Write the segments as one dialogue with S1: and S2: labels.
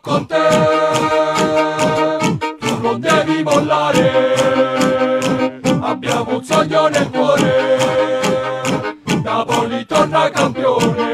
S1: con te, tu non devi mollare, abbiamo un sogno nel cuore, Napoli torna campione.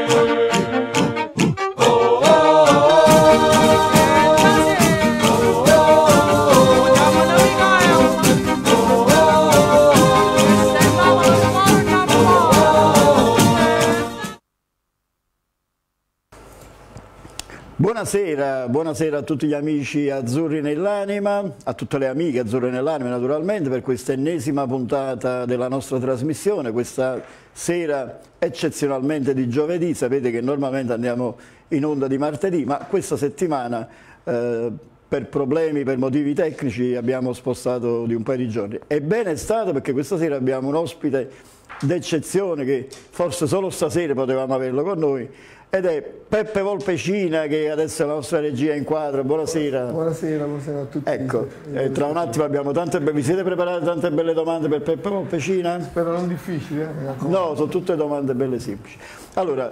S2: Buonasera a tutti gli amici azzurri nell'anima, a tutte le amiche azzurre nell'anima naturalmente per questa ennesima puntata della nostra trasmissione, questa sera eccezionalmente di giovedì. Sapete che normalmente andiamo in onda di martedì, ma questa settimana per problemi, per motivi tecnici abbiamo spostato di un paio di giorni. E bene è stato perché questa sera abbiamo un ospite d'eccezione che forse solo stasera potevamo averlo con noi, ed è Peppe Volpecina, che adesso è la nostra regia in quadro. Buonasera.
S3: Buonasera a tutti.
S2: Ecco, tra un attimo abbiamo vi siete preparati tante belle domande per Peppe Volpecina?
S3: Spero non difficili,
S2: No, sono tutte domande belle semplici. Allora,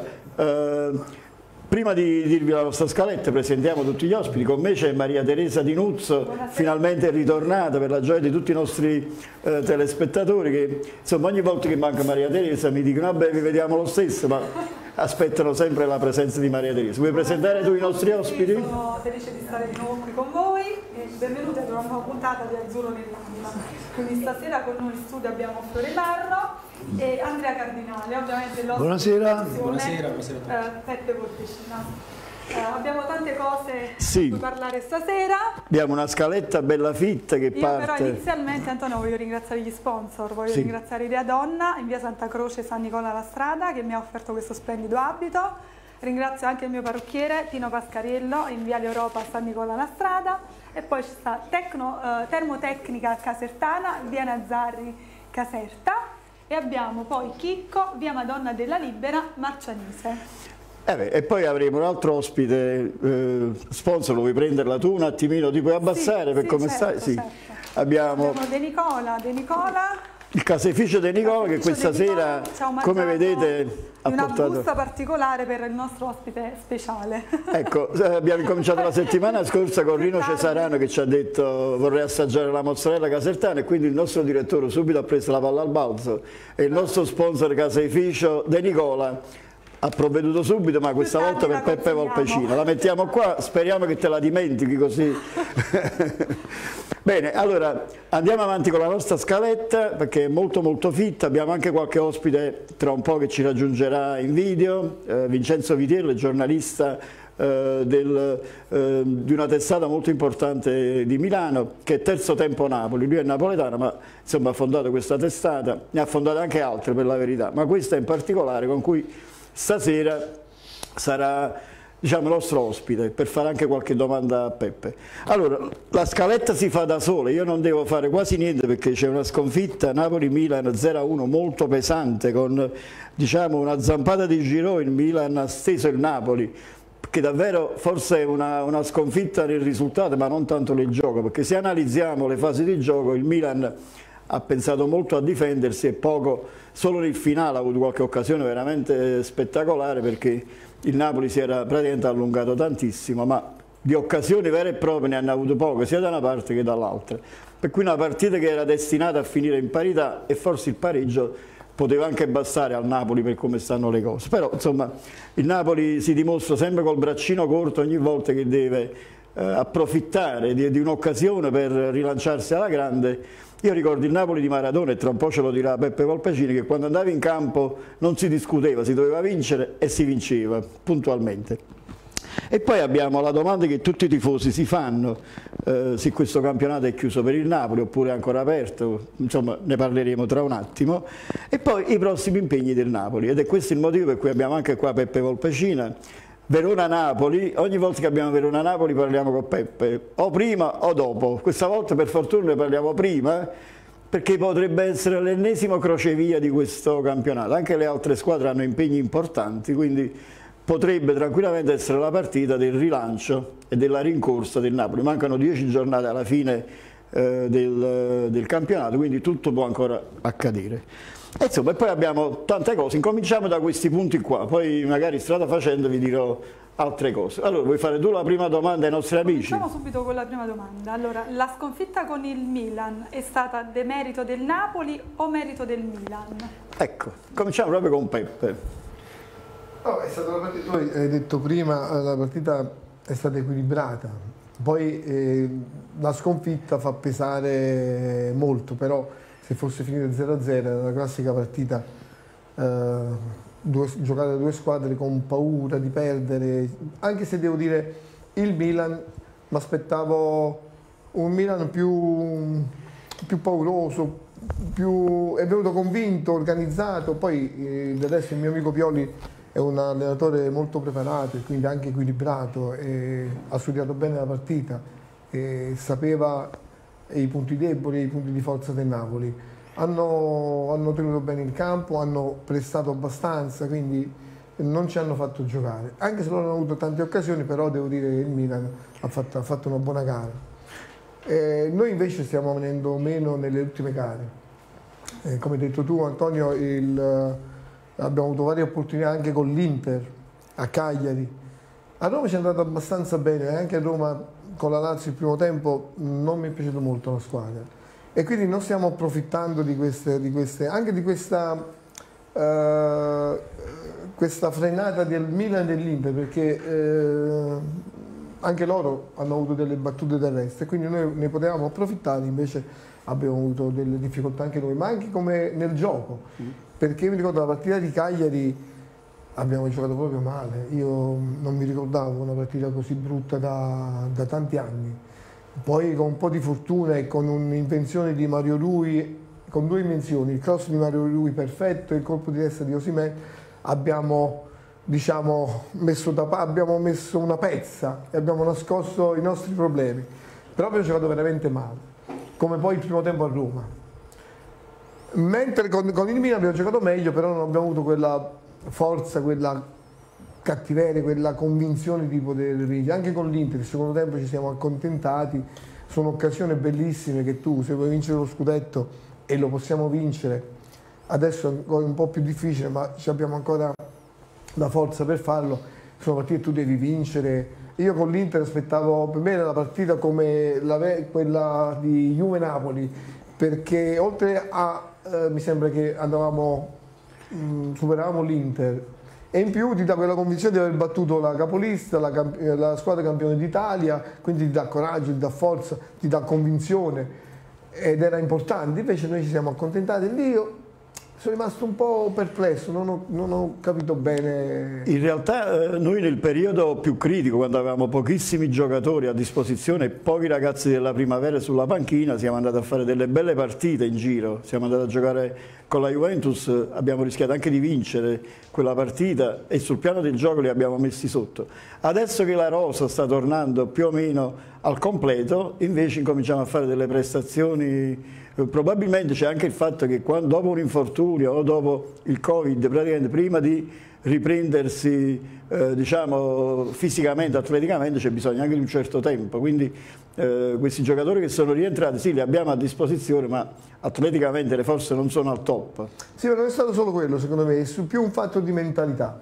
S2: prima di dirvi la nostra scaletta, presentiamo tutti gli ospiti. Con me c'è Maria Teresa Di Nuzzo, finalmente ritornata, per la gioia di tutti i nostri telespettatori, che insomma ogni volta che manca Maria Teresa mi dicono vabbè, vi vediamo lo stesso, ma aspettano sempre la presenza di Maria Teresa. Vuoi presentare tu i nostri ospiti?
S4: Sono felice di stare di nuovo qui con voi e benvenuti ad una nuova puntata di Azzurro nell'anima. Quindi stasera con noi in studio abbiamo Fiore Barro e Andrea Cardinale, ovviamente l'ospite.
S3: Buonasera.
S4: Buonasera Peppe Volpecina. Abbiamo tante cose
S2: sì,
S4: di cui parlare stasera.
S2: Abbiamo una scaletta bella fitta che parte.
S4: Però inizialmente, Antonio, voglio ringraziare gli sponsor, voglio ringraziare Idea Donna in via Santa Croce San Nicola La Strada, che mi ha offerto questo splendido abito. Ringrazio anche il mio parrucchiere Tino Pascariello in via Europa San Nicola La Strada. E poi ci sta Termotecnica Casertana, via Nazzarri Caserta. E abbiamo poi Chicco, via Madonna della Libera Marcianise.
S2: E poi avremo un altro ospite sponsor. Lo vuoi prenderla tu un attimino? Ti puoi abbassare per come
S4: certo,
S2: stai? Sì.
S4: Certo.
S2: Abbiamo
S4: De Nicola, il
S2: caseificio De Nicola, che questa sera, come vedete, ha portato
S4: una busta particolare per il nostro ospite speciale.
S2: Ecco, abbiamo incominciato la settimana scorsa con Rino Cesarano, che ci ha detto vorrei assaggiare la mozzarella casertana, e quindi il nostro direttore subito ha preso la palla al balzo e il nostro sponsor caseificio De Nicola ha provveduto subito, ma questa volta per Peppe Volpecina. La mettiamo qua, speriamo che te la dimentichi così. Bene, allora andiamo avanti con la nostra scaletta perché è molto fitta. Abbiamo anche qualche ospite tra un po' che ci raggiungerà in video. Vincenzo Vitiello, giornalista di una testata molto importante di Milano, che è Terzo Tempo Napoli. Lui è napoletano, ma insomma ha fondato questa testata, ne ha fondate anche altre per la verità, ma questa in particolare, con cui stasera sarà, diciamo, il nostro ospite per fare anche qualche domanda a Peppe. Allora, la scaletta si fa da sola, io non devo fare quasi niente perché c'è una sconfitta Napoli-Milan 0-1 molto pesante, con, diciamo, una zampata di Giroud. Il Milan ha steso il Napoli, che davvero forse è una sconfitta nel risultato, ma non tanto nel gioco, perché se analizziamo le fasi di gioco il Milan ha pensato molto a difendersi e poco, solo nel finale ha avuto qualche occasione veramente spettacolare, perché il Napoli si era praticamente allungato tantissimo, ma di occasioni vere e proprie ne hanno avuto poche, sia da una parte che dall'altra. Per cui una partita che era destinata a finire in parità, e forse il pareggio poteva anche bastare al Napoli per come stanno le cose. Però insomma il Napoli si dimostra sempre col braccino corto ogni volta che deve approfittare di un'occasione per rilanciarsi alla grande. Io ricordo il Napoli di Maradona, e tra un po' ce lo dirà Peppe Volpecini, che quando andava in campo non si discuteva, si doveva vincere e si vinceva puntualmente. E poi abbiamo la domanda che tutti i tifosi si fanno, se questo campionato è chiuso per il Napoli oppure è ancora aperto, insomma ne parleremo tra un attimo, e poi i prossimi impegni del Napoli, ed è questo il motivo per cui abbiamo anche qua Peppe Volpecina. Verona-Napoli, ogni volta che abbiamo Verona-Napoli parliamo con Peppe, o prima o dopo. Questa volta per fortuna ne parliamo prima, perché potrebbe essere l'ennesimo crocevia di questo campionato. Anche le altre squadre hanno impegni importanti, quindi potrebbe tranquillamente essere la partita del rilancio e della rincorsa del Napoli. Mancano 10 giornate alla fine del campionato, quindi tutto può ancora accadere. E insomma, poi abbiamo tante cose. Incominciamo da questi punti qua, poi magari strada facendo vi dirò altre cose. Allora, vuoi fare tu la prima domanda ai nostri amici?
S4: Cominciamo subito con la prima domanda. Allora, la sconfitta con il Milan è stata demerito del Napoli o merito del Milan?
S2: Ecco, cominciamo proprio con Peppe.
S3: No, è stata una partita, tu hai detto prima, la partita è stata equilibrata, poi la sconfitta fa pesare molto, però se fosse finita 0-0 era una classica partita giocare da due squadre con paura di perdere, anche se devo dire il Milan, mi aspettavo un Milan più pauroso, è venuto convinto, organizzato. Poi adesso il mio amico Pioli è un allenatore molto preparato e quindi anche equilibrato, e ha studiato bene la partita e sapeva i punti deboli e i punti di forza del Napoli. Hanno tenuto bene il campo, hanno prestato abbastanza, quindi non ci hanno fatto giocare. Anche se loro hanno avuto tante occasioni, però devo dire che il Milan ha fatto una buona gara. Noi invece stiamo venendo meno nelle ultime gare. Come hai detto tu, Antonio, abbiamo avuto varie opportunità anche con l'Inter a Cagliari. A Roma ci è andato abbastanza bene, anche a Roma con la Lazio il primo tempo non mi è piaciuto molto la squadra. E quindi non stiamo approfittando di questa frenata del Milan e dell'Inter, perché anche loro hanno avuto delle battute d'arresto e quindi noi ne potevamo approfittare, invece abbiamo avuto delle difficoltà anche noi, ma anche come nel gioco, perché mi ricordo la partita di Cagliari abbiamo giocato proprio male, io non mi ricordavo una partita così brutta da tanti anni. Poi con un po' di fortuna e con un'invenzione di Mario Rui, con due invenzioni, il cross di Mario Rui perfetto e il colpo di testa di Osimhen, abbiamo messo una pezza e abbiamo nascosto i nostri problemi. Però abbiamo giocato veramente male, come poi il primo tempo a Roma. Mentre con il Milan abbiamo giocato meglio, però non abbiamo avuto quella forza, quella cattiveria, quella convinzione di poter vincere. Anche con l'Inter il secondo tempo ci siamo accontentati, sono occasioni bellissime che tu, se vuoi vincere lo scudetto, e lo possiamo vincere, adesso è un po' più difficile, ma abbiamo ancora la forza per farlo, sono partite che tu devi vincere. Io con l'Inter aspettavo, per me era la partita come quella di Juve-Napoli, perché oltre a mi sembra che superavamo l'Inter, e in più ti dà quella convinzione di aver battuto la capolista, la squadra campione d'Italia, quindi ti dà coraggio, ti dà forza, ti dà convinzione, ed era importante. Invece noi ci siamo accontentati, lì io sono rimasto un po' perplesso, non ho capito bene.
S2: In realtà noi nel periodo più critico, quando avevamo pochissimi giocatori a disposizione e pochi ragazzi della primavera sulla panchina, siamo andati a fare delle belle partite in giro, siamo andati a giocare con la Juventus, abbiamo rischiato anche di vincere quella partita e sul piano del gioco li abbiamo messi sotto. Adesso che la rosa sta tornando più o meno al completo, invece incominciamo a fare delle prestazioni. Probabilmente c'è anche il fatto che dopo un infortunio o dopo il Covid, praticamente prima di riprendersi diciamo fisicamente, atleticamente, c'è bisogno anche di un certo tempo, quindi questi giocatori che sono rientrati sì li abbiamo a disposizione, ma atleticamente le forze non sono al top.
S3: Sì, ma non è stato solo quello, secondo me, è più un fatto di mentalità,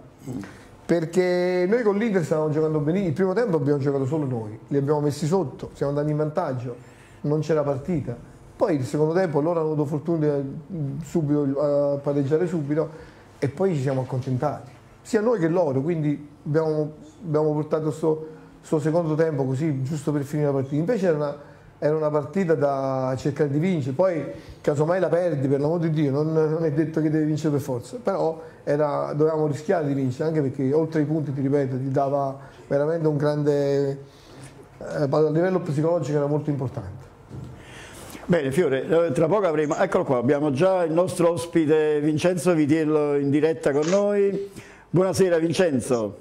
S3: perché noi con l'Inter stavamo giocando benissimo, il primo tempo abbiamo giocato solo noi, li abbiamo messi sotto, siamo andati in vantaggio, non c'era partita. Poi il secondo tempo loro hanno avuto fortuna subito a pareggiare subito e poi ci siamo accontentati, sia noi che loro, quindi abbiamo portato sto secondo tempo così giusto per finire la partita. Invece era una partita da cercare di vincere, poi casomai la perdi, per l'amor di Dio, non è detto che devi vincere per forza, però dovevamo rischiare di vincere, anche perché oltre ai punti, ti ripeto, ti dava veramente un grande, a livello psicologico era molto importante.
S2: Bene Fiore, tra poco avremo, eccolo qua, abbiamo già il nostro ospite Vincenzo Vitiello in diretta con noi. Buonasera Vincenzo.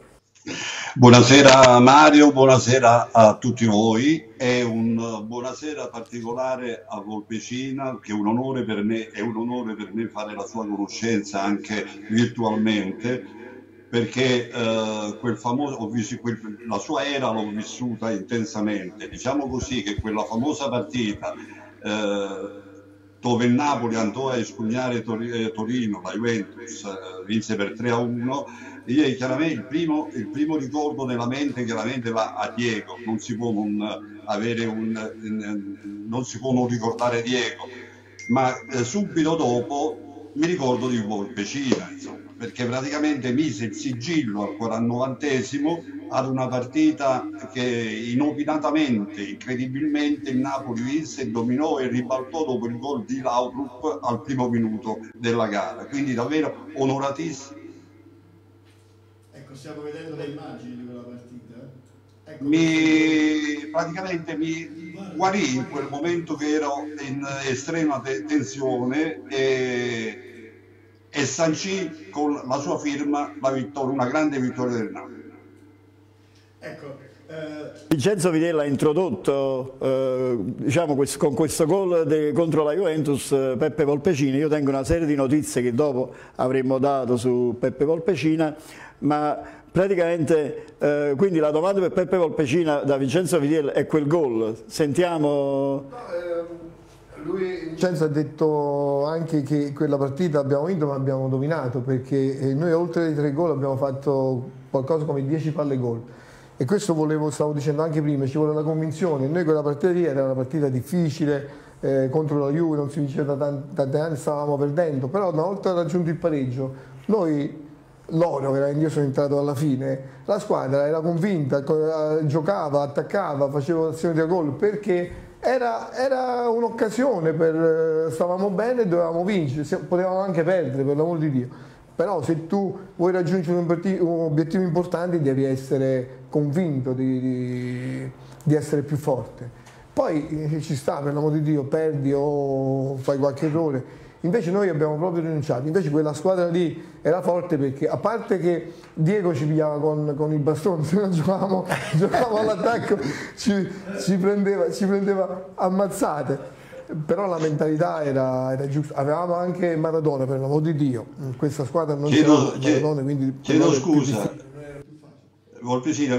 S5: Buonasera Mario, buonasera a tutti voi e un buonasera particolare a Volpecina, che è un onore per me fare la sua conoscenza anche virtualmente, perché quel famoso, la sua era l'ho vissuta intensamente. Diciamo così che quella famosa partita dove il Napoli andò a espugnare Torino, la Juventus vinse per 3-1. Io chiaramente il primo ricordo nella mente chiaramente va a Diego, non si può non si può non ricordare Diego, ma subito dopo mi ricordo di Volpecina, insomma, perché praticamente mise il sigillo al 49esimo ad una partita che inopinatamente, incredibilmente, il Napoli vinse, dominò e ribaltò dopo il gol di Laudrup al primo minuto della gara. Quindi davvero onoratissimo.
S2: Ecco, stiamo vedendo le immagini di quella partita. Ecco,
S5: Praticamente mi guarì in quel momento che ero in estrema tensione e sancì con la sua firma la vittoria, una grande vittoria del Napoli.
S2: ecco, Vincenzo Vitella ha introdotto diciamo, con questo gol contro la Juventus Peppe Volpecina. Io tengo una serie di notizie che dopo avremmo dato su Peppe Volpecina, ma praticamente quindi la domanda per Peppe Volpecina da Vincenzo Vitella è quel gol. Sentiamo.
S3: Vincenzo ha detto anche che quella partita abbiamo vinto ma abbiamo dominato, perché noi oltre ai 3 gol abbiamo fatto qualcosa come 10 palle gol, e questo stavo dicendo anche prima, ci vuole la convinzione. Noi quella partita lì era una partita difficile, contro la Juve non si vinceva da tanti anni, stavamo perdendo, però una volta raggiunto il pareggio loro, veramente, io sono entrato alla fine, la squadra era convinta, giocava, attaccava, faceva azioni da gol, perché era un'occasione, stavamo bene e dovevamo vincere, potevamo anche perdere, per l'amor di Dio. Però se tu vuoi raggiungere un obiettivo importante devi essere convinto di essere più forte. Poi ci sta, per l'amor di Dio, perdi o fai qualche errore. Invece noi abbiamo proprio rinunciato, invece quella squadra lì era forte, perché a parte che Diego ci pigliava con il bastone, se non giocavamo all'attacco ci prendeva ammazzate, però la mentalità era giusta. Avevamo anche Maradona, per l'amor di Dio, questa squadra non c'era Maradona, quindi
S5: chiedo scusa. Volpecina,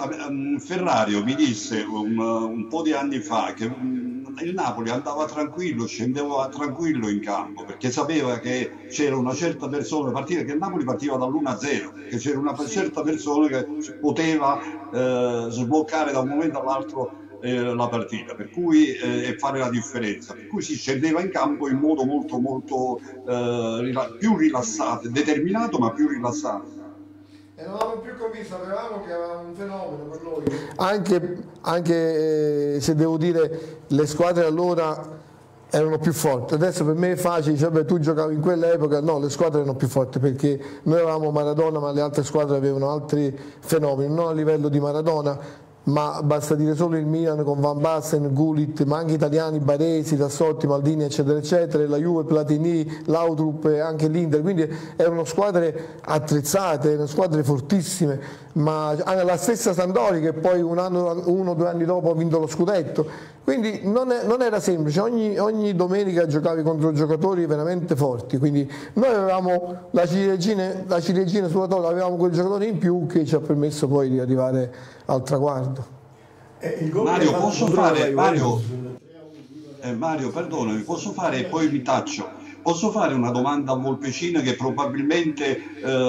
S5: Ferrario mi disse un po' di anni fa che il Napoli andava tranquillo, scendeva tranquillo in campo, perché sapeva che c'era una certa persona, partita che il Napoli partiva dall'1-0, che c'era una certa persona che poteva sbloccare da un momento all'altro la partita, per cui e fare la differenza, per cui si scendeva in campo in modo molto più rilassato, determinato ma più rilassato.
S3: Eravamo più convinti, sapevamo che era un fenomeno per noi. Anche se devo dire, le squadre allora erano più forti. Adesso per me è facile, cioè, beh, tu giocavi in quell'epoca, no, le squadre erano più forti, perché noi avevamo Maradona, ma le altre squadre avevano altri fenomeni, non a livello di Maradona, ma basta dire solo il Milan con Van Basten, Gullit, ma anche italiani, Baresi, Tassotti, Maldini, eccetera eccetera, la Juve, Platini, Laudrup e anche l'Inter, quindi erano squadre attrezzate, erano squadre fortissime, ma anche la stessa Sampdoria che poi uno o 2 anni dopo ha vinto lo scudetto, quindi non era semplice, ogni domenica giocavi contro giocatori veramente forti, quindi noi avevamo la ciliegina sulla torta, avevamo quel giocatore in più che ci ha permesso poi di arrivare al traguardo.
S5: Mario, posso fare, Mario, perdonami, posso fare, e poi mi taccio, posso fare una domanda a Volpecina che probabilmente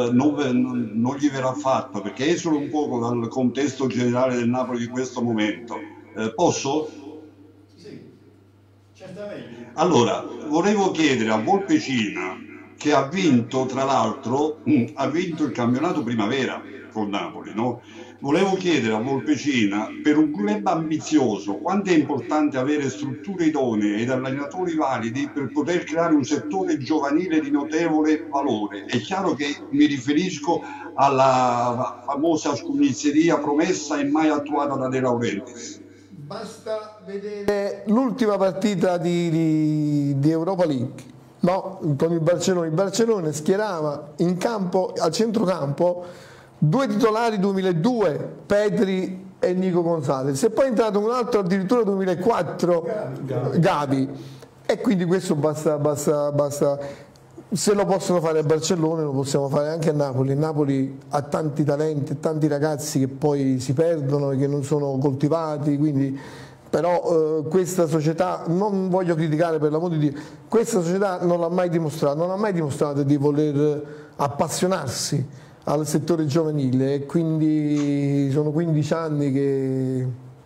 S5: non gli verrà fatta, perché esula un poco dal contesto generale del Napoli di questo momento. Posso?
S2: Sì, certamente.
S5: Allora, volevo chiedere a Volpecina, che ha vinto, tra l'altro, ha vinto il campionato primavera con Napoli, no? Volevo chiedere a Volpecina, per un club ambizioso, quanto è importante avere strutture idonee ed allenatori validi per poter creare un settore giovanile di notevole valore. È chiaro che mi riferisco alla famosa scugnizzeria promessa e mai attuata da De Laurentiis.
S3: Basta vedere l'ultima partita di Europa League, no? Con il Barcellona schierava in campo, al centrocampo, 2 titolari 2002, Pedri e Nico Gonzalez, e poi è entrato un altro addirittura 2004, Gavi, e quindi questo basta. Se lo possono fare a Barcellona lo possiamo fare anche a Napoli. Napoli ha tanti talenti, tanti ragazzi che poi si perdono e che non sono coltivati, quindi però questa società, non voglio criticare per l'amor di Dio, questa società non ha mai dimostrato di voler appassionarsi al settore giovanile, e quindi sono 15 anni che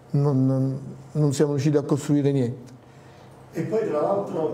S3: non siamo riusciti a costruire niente.
S2: E poi tra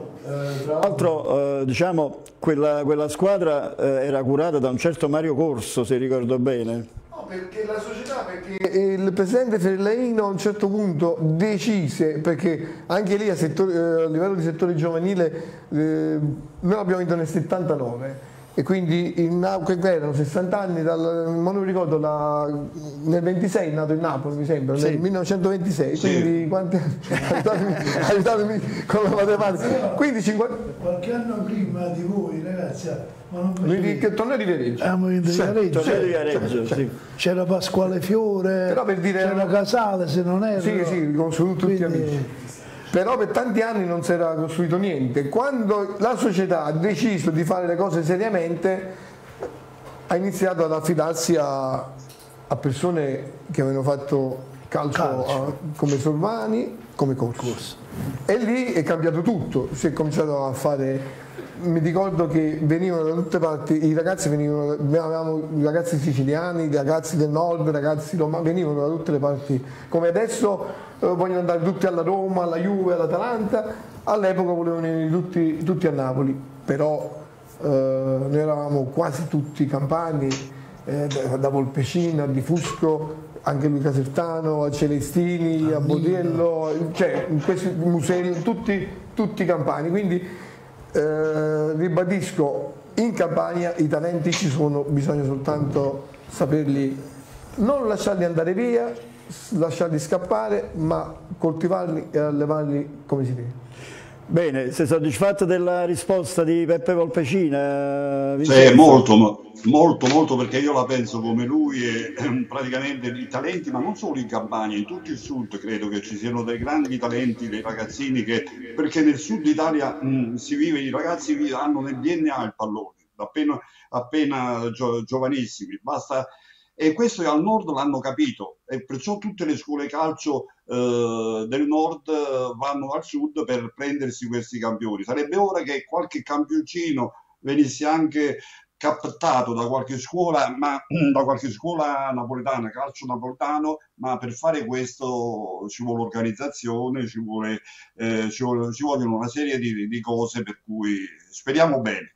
S2: l'altro diciamo, quella squadra era curata da un certo Mario Corso, se ricordo bene.
S3: No, perché la società, perché il presidente Ferlaino a un certo punto decise, perché anche lì a livello di settore giovanile noi l'abbiamo vinto nel 79. E quindi erano 60 anni, non mi ricordo, nel 26 è nato il Napoli, mi sembra, nel 1926, sì. Quindi quanti anni? Aiutatemi con la matematica. Quindi 50...
S6: Qualche anno prima di voi, ragazzi,
S3: che torneo di
S6: Viareggio. C'era Pasquale Fiore, c'era Casale, se non era.
S3: Sì, sono tutti amici. Però per tanti anni non si era costruito niente. Quando la società ha deciso di fare le cose seriamente, ha iniziato ad affidarsi a persone che avevano fatto calcio. Come Sorvani, come Corso. E lì è cambiato tutto, si è cominciato a fare... Mi ricordo che venivano da tutte parti, i ragazzi avevamo i ragazzi siciliani, i ragazzi del nord, i ragazzi romani, venivano da tutte le parti, come adesso vogliono andare tutti alla Roma, alla Juve, all'Atalanta, all'epoca volevano venire tutti a Napoli, però noi eravamo quasi tutti campani, da Volpecina, di Fusco, anche lui Casertano, a Celestini, a Bodiello, cioè in questi musei, tutti campani, quindi ribadisco, in Campania i talenti ci sono, bisogna soltanto saperli, non lasciarli andare via, lasciarli scappare, ma coltivarli e allevarli come si deve.
S2: Bene, sei soddisfatto della risposta di Peppe Volpecina?
S5: Sì, molto, perché io la penso come lui, e praticamente i talenti, ma non solo in Campania, in tutto il sud credo che ci siano dei grandi talenti, dei ragazzini perché nel sud Italia i ragazzi hanno nel DNA il pallone, appena giovanissimi, basta. E questo al nord l'hanno capito, e perciò tutte le scuole calcio del nord vanno al sud per prendersi questi campioni. Sarebbe ora che qualche campioncino venisse anche captato da qualche scuola, napoletana, calcio napoletano, ma per fare questo ci vuole organizzazione, ci vogliono una serie di cose, per cui speriamo bene.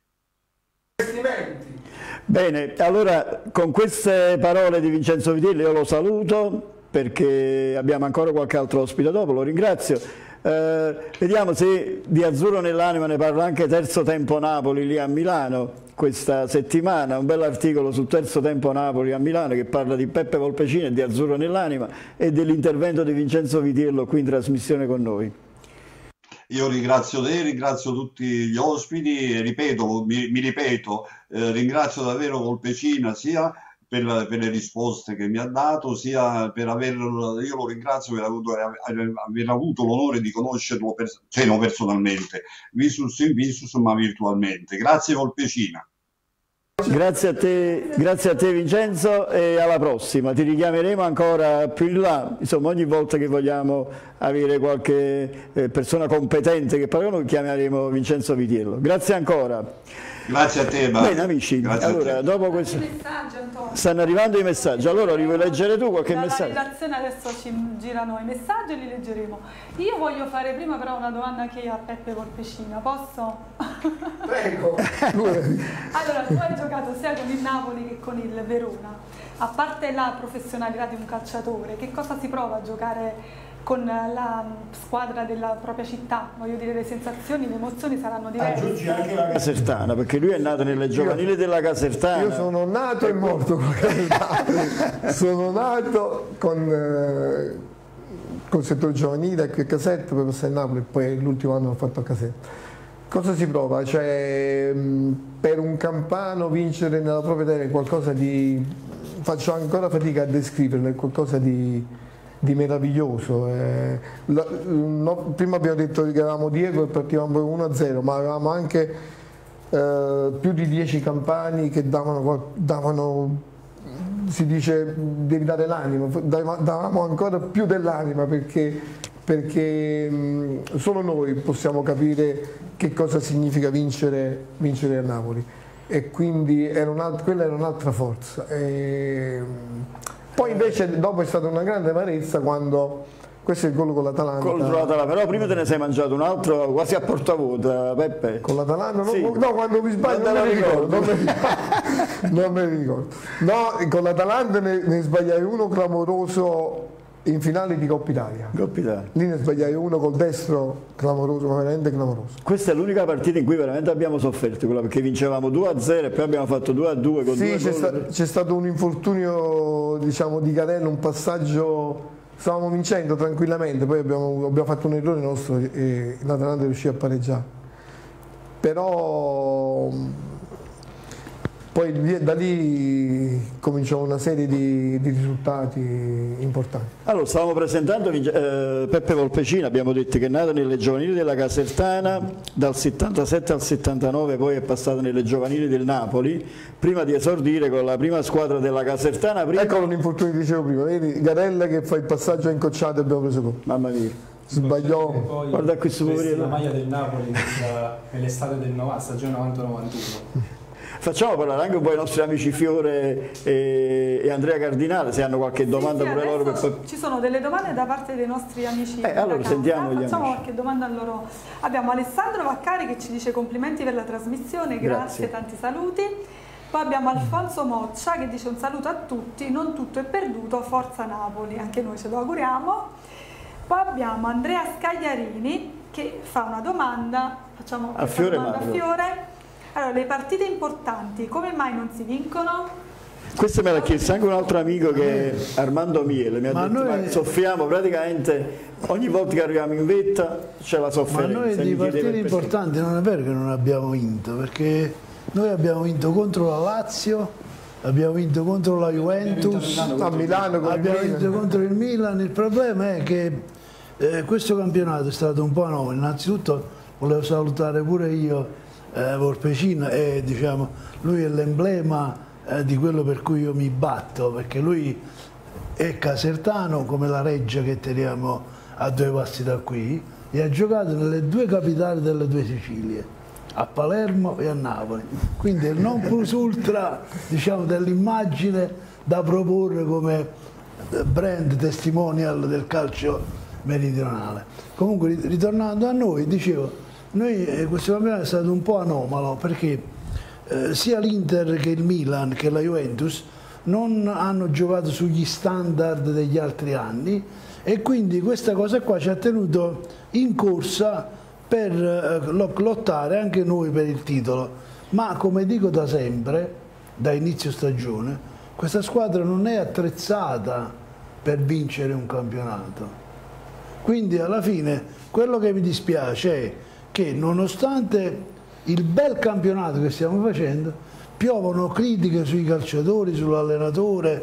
S2: Bene, allora con queste parole di Vincenzo Vitiello io lo saluto, perché abbiamo ancora qualche altro ospite dopo, lo ringrazio. Vediamo se di Azzurro nell'anima ne parla anche Terzo Tempo Napoli lì a Milano questa settimana, un bell'articolo su Terzo Tempo Napoli a Milano che parla di Peppe Volpecina e di Azzurro nell'anima e dell'intervento di Vincenzo Vitiello qui in trasmissione con noi.
S5: Io ringrazio te, ringrazio tutti gli ospiti e ripeto, mi ripeto, ringrazio davvero Volpecina sia per le risposte che mi ha dato, sia per io lo ringrazio per aver avuto l'onore di conoscerlo non personalmente, visus in visus, ma virtualmente. Grazie Volpecina.
S2: Grazie a te Vincenzo, e alla prossima, ti richiameremo ancora più in là, insomma ogni volta che vogliamo avere qualche persona competente che parla, noi chiameremo Vincenzo Vitiello. Grazie ancora.
S5: Grazie a te.
S2: Bene amici, allora dopo questo stanno arrivando i messaggi, allora li vuoi leggere tu qualche messaggio?
S4: La redazione adesso ci girano i messaggi e li leggeremo. Io voglio fare prima però una domanda anche a Peppe Volpecina, posso?
S3: Prego.
S4: Allora, tu hai giocato sia con il Napoli che con il Verona, a parte la professionalità di un calciatore, che cosa si prova a giocare con la squadra della propria città? Voglio dire, le sensazioni, le emozioni saranno diverse.
S2: Aggiungi anche la Casertana, perché lui è nato nelle giovanili della Casertana.
S3: Io sono nato e morto con la Casertana. Sono nato con il settore giovanile qui a Caserta, poi passai a Napoli e poi l'ultimo anno l'ho fatto a Caserta. Cosa si prova? Cioè, per un campano vincere nella propria terra è qualcosa di... faccio ancora fatica a descriverlo, è qualcosa di meraviglioso. Prima abbiamo detto che eravamo Diego e partivamo 1-0, ma avevamo anche più di 10 campani che davano, si dice, devi dare l'anima, davamo ancora più dell'anima, perché perché solo noi possiamo capire che cosa significa vincere a Napoli, e quindi quella era un'altra forza. Poi invece dopo è stata una grande amarezza quando, questo è il gol con l'Atalanta.
S2: Però prima te ne sei mangiato un altro quasi a portavuota, Peppe.
S3: Con l'Atalanta?
S2: Sì.
S3: No, quando mi sbaglio non me li ricordo. No, con l'Atalanta ne sbagliai uno clamoroso in finale di Coppa Italia. Lì ne sbagliai uno col destro clamoroso, ma veramente clamoroso.
S2: Questa è l'unica partita in cui veramente abbiamo sofferto, perché vincevamo 2-0 e poi abbiamo fatto 2-2 con
S3: sì, c'è stato un infortunio, diciamo, di Carello, un passaggio, stavamo vincendo tranquillamente, poi abbiamo fatto un errore nostro e l'Atalanta riuscì a pareggiare. Però poi da lì cominciò una serie di risultati importanti.
S2: Allora, stavamo presentando Peppe Volpecina, abbiamo detto che è nato nelle giovanili della Casertana, dal 77 al 79 poi è passato nelle giovanili del Napoli, prima di esordire con la prima squadra della Casertana.
S3: Eccolo l'infortunio che dicevo prima, vedi Garella che fa il passaggio incocciato e abbiamo preso gol.
S2: Mamma mia.
S3: Sbagliò.
S2: Guarda questo poverino.
S7: La maglia del Napoli nell'estate del stagione 90-91.
S2: Facciamo parlare anche un po' i nostri amici Fiore e Andrea Cardinale, se hanno qualche domanda pure loro.
S4: Ci sono delle domande da parte dei nostri amici.
S2: Allora sentiamo gli
S4: Facciamo
S2: amici.
S4: qualche domanda a loro. Abbiamo Alessandro Vaccari che ci dice complimenti per la trasmissione, grazie, tanti saluti. Poi abbiamo Alfonso Moccia che dice un saluto a tutti, non tutto è perduto, forza Napoli, anche noi ce lo auguriamo. Poi abbiamo Andrea Scagliarini che fa una domanda, facciamo
S2: a Fiore.
S4: Allora, le partite importanti, come mai non si vincono?
S2: Questo me l'ha chiesto anche un altro amico che è Armando Miele, mi ha detto ma soffriamo praticamente ogni volta che arriviamo in vetta c'è la sofferenza.
S6: Ma noi di partite importanti non è vero che non abbiamo vinto, perché noi abbiamo vinto contro la Lazio, abbiamo vinto contro la Juventus,
S3: a Milano,
S6: abbiamo vinto contro il Milan. Il problema è che questo campionato è stato un po' anomalo. Innanzitutto volevo salutare pure io Volpecina, e diciamo lui è l'emblema di quello per cui io mi batto, perché lui è casertano come la Reggia che teniamo a 2 passi da qui, e ha giocato nelle 2 capitali delle 2 Sicilie, a Palermo e a Napoli, quindi è il non plus ultra, diciamo, dell'immagine da proporre come brand testimonial del calcio meridionale. Comunque, ritornando a noi, dicevo, questo campionato è stato un po' anomalo, perché sia l'Inter che il Milan che la Juventus non hanno giocato sugli standard degli altri anni, e quindi questa cosa qua ci ha tenuto in corsa per lottare anche noi per il titolo. Ma come dico da sempre, da inizio stagione, questa squadra non è attrezzata per vincere un campionato. Quindi alla fine quello che mi dispiace è che nonostante il bel campionato che stiamo facendo, piovono critiche sui calciatori, sull'allenatore.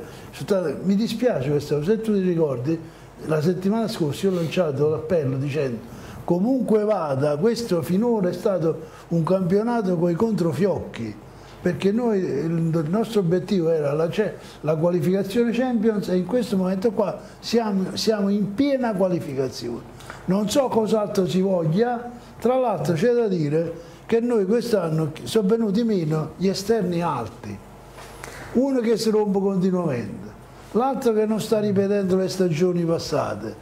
S6: Mi dispiace questo, se tu ti ricordi, la settimana scorsa io ho lanciato l'appello dicendo comunque vada, questo finora è stato un campionato coi controfiocchi, perché noi, il nostro obiettivo era la qualificazione Champions, e in questo momento qua siamo in piena qualificazione. Non so cos'altro si voglia. Tra l'altro c'è da dire che noi quest'anno sono venuti meno gli esterni alti, uno che si rompe continuamente, l'altro che non sta ripetendo le stagioni passate.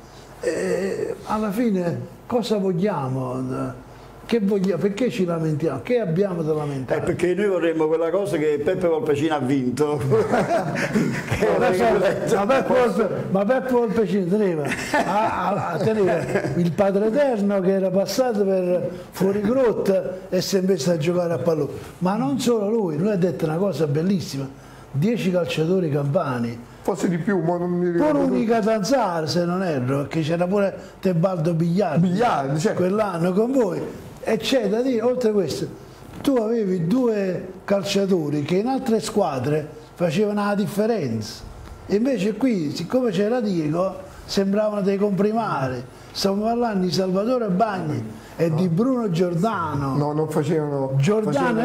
S6: Alla fine cosa vogliamo? Che vogliamo? Perché ci lamentiamo? Che abbiamo da lamentare?
S2: Perché noi vorremmo quella cosa che Peppe Volpecina ha vinto.
S6: Ma Peppe Volpecina teneva il Padre Eterno che era passato per fuori grotta e si è messo a giocare a pallone. Ma non solo lui ha detto una cosa bellissima: 10 calciatori campani,
S3: forse di più, ma non mi ricordo.
S6: Pure unica Tanzar, se non erro, che c'era pure Tebaldo Bigliardi
S3: certo,
S6: quell'anno con voi. E c'è da dire, oltre a questo, tu avevi 2 calciatori che in altre squadre facevano la differenza, e invece qui, siccome c'era Diego, sembravano dei comprimari. Stiamo parlando di Salvatore Bagni e di Bruno Giordano.
S3: No, non facevano.
S6: Giordano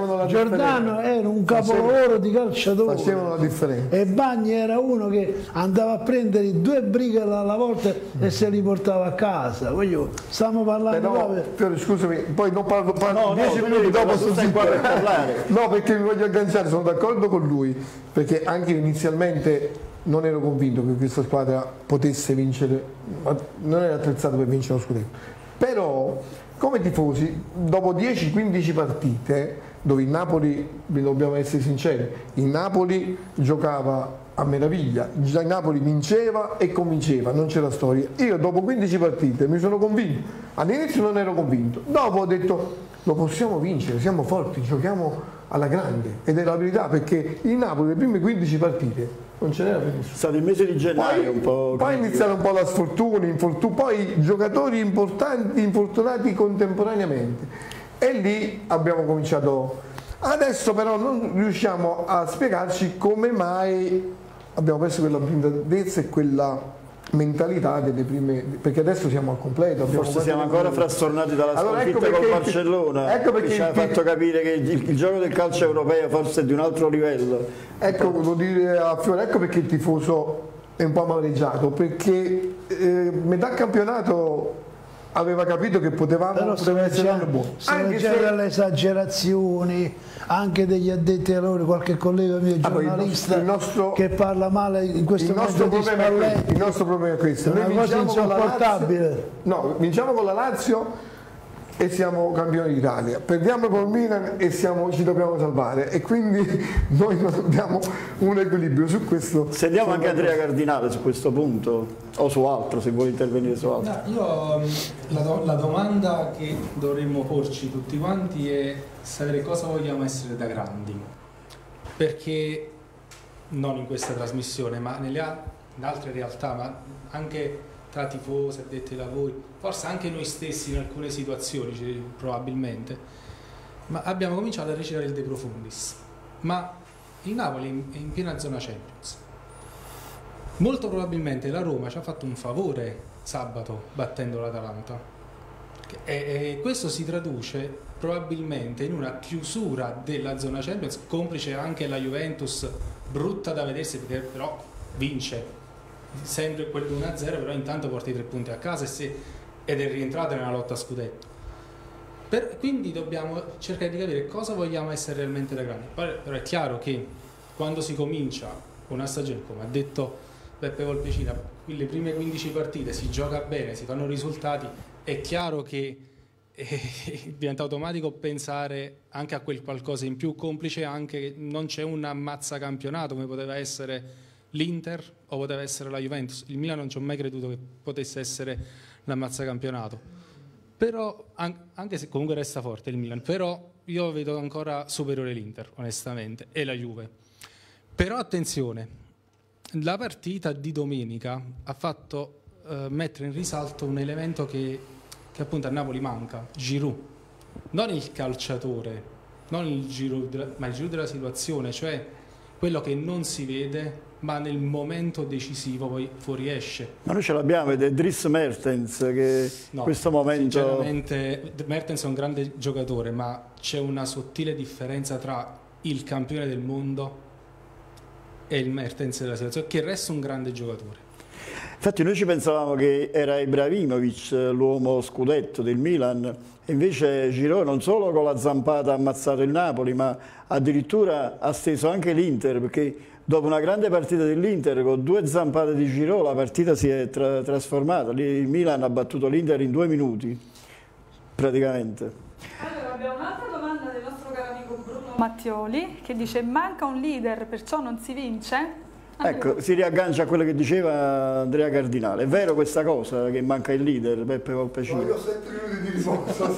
S6: era un capolavoro di calciatore.
S3: Facevano la differenza.
S6: E Bagni era uno che andava a prendere 2 brighe alla volta e se li portava a casa. Stiamo parlando.
S3: Però, scusami, poi non parlo 10
S2: no,
S3: minuti dopo
S2: su parlare.
S3: No, perché mi voglio agganciare, sono d'accordo con lui, perché anche inizialmente non ero convinto che questa squadra potesse vincere, non era attrezzato per vincere lo scudetto. Però, come tifosi, dopo 10-15 partite, dove il Napoli, dobbiamo essere sinceri, il Napoli giocava a meraviglia, già il Napoli vinceva e convinceva, non c'era storia. Io dopo 15 partite mi sono convinto, all'inizio non ero convinto, dopo ho detto lo possiamo vincere, siamo forti, giochiamo alla grande, ed è la verità, perché il Napoli le prime 15 partite non ce n'era per nessuno.
S2: È stato il mese di gennaio un po'.
S3: Poi iniziano un po' la sfortuna, poi giocatori importanti infortunati contemporaneamente, e lì abbiamo cominciato. Adesso però non riusciamo a spiegarci come mai abbiamo perso quella brillantezza e quella mentalità delle prime, perché adesso siamo al completo.
S2: Forse siamo ancora frastornati dalla sconfitta col Barcellona, che ci ha fatto capire che il gioco del calcio europeo forse è di un altro livello.
S3: Ecco, volevo dire a Fiore, ecco perché il tifoso è un po' amareggiato, perché metà campionato aveva capito che poteva essere l'anno buono.
S6: Anche delle esagerazioni, anche degli addetti ai lavori, qualche collega mio giornalista che parla male in questo momento di Spalletti.
S3: Il nostro problema è questo.
S6: È una cosa insopportabile.
S3: Vinciamo con la Lazio e siamo campioni d'Italia, perdiamo col Milan e ci dobbiamo salvare, e quindi noi non abbiamo un equilibrio su questo.
S2: Sentiamo anche Andrea Cardinale su questo punto, o su altro, se vuole intervenire su altro.
S7: No, la domanda che dovremmo porci tutti quanti è sapere cosa vogliamo essere da grandi, perché non in questa trasmissione ma in altre realtà, ma anche tra tifosi, addetti ai lavori, forse anche noi stessi in alcune situazioni probabilmente, ma abbiamo cominciato a recitare il De Profundis, ma il Napoli è in piena zona Champions. Molto probabilmente la Roma ci ha fatto un favore sabato battendo l'Atalanta, e questo si traduce probabilmente in una chiusura della zona Champions, complice anche la Juventus, brutta da vedersi perché però vince sempre quel 1-0, però intanto porta i 3 punti a casa ed è rientrata nella lotta a scudetto. Quindi dobbiamo cercare di capire cosa vogliamo essere realmente da grandi. Però è chiaro che quando si comincia una stagione, come ha detto Beppe Volpecina, le prime 15 partite si gioca bene, si fanno risultati, è chiaro che diventa automatico pensare anche a quel qualcosa in più, complice anche che non c'è un ammazza campionato come poteva essere l'Inter o poteva essere la Juventus. Il Milan non ci ho mai creduto che potesse essere l'ammazza campionato, però anche se comunque resta forte il Milan, però io vedo ancora superiore l'Inter onestamente e la Juve. Però attenzione, la partita di domenica ha fatto mettere in risalto un elemento che appunto a Napoli manca: Giroud, non il calciatore, non il Giroud, ma il Giroud della situazione, cioè quello che non si vede ma nel momento decisivo poi fuoriesce. Ma
S2: noi ce l'abbiamo, ed è Dries Mertens che in questo momento...
S7: Sinceramente Mertens è un grande giocatore, ma c'è una sottile differenza tra il campione del mondo e il Mertens della situazione, che resta un grande giocatore.
S2: Infatti noi ci pensavamo che era Ibrahimovic l'uomo scudetto del Milan, e invece Giroud non solo con la zampata ha ammazzato il Napoli, ma addirittura ha steso anche l'Inter, perché dopo una grande partita dell'Inter con 2 zampate di Giroud la partita si è trasformata. Il Milan ha battuto l'Inter in 2 minuti praticamente.
S4: Allora abbiamo un'altra domanda del nostro caro amico Bruno Mattioli che dice: manca un leader, perciò non si vince?
S2: Ecco, si riaggancia a quello che diceva Andrea Cardinale. È vero questa cosa, che manca il leader, Beppe Volpecina?
S3: Io ho 7 minuti di risposta.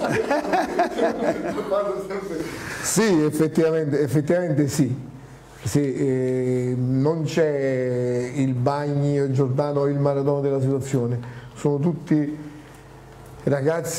S3: Sì, effettivamente sì. Sì, non c'è il Bagni, il Giordano, il Maradona della situazione. Sono tutti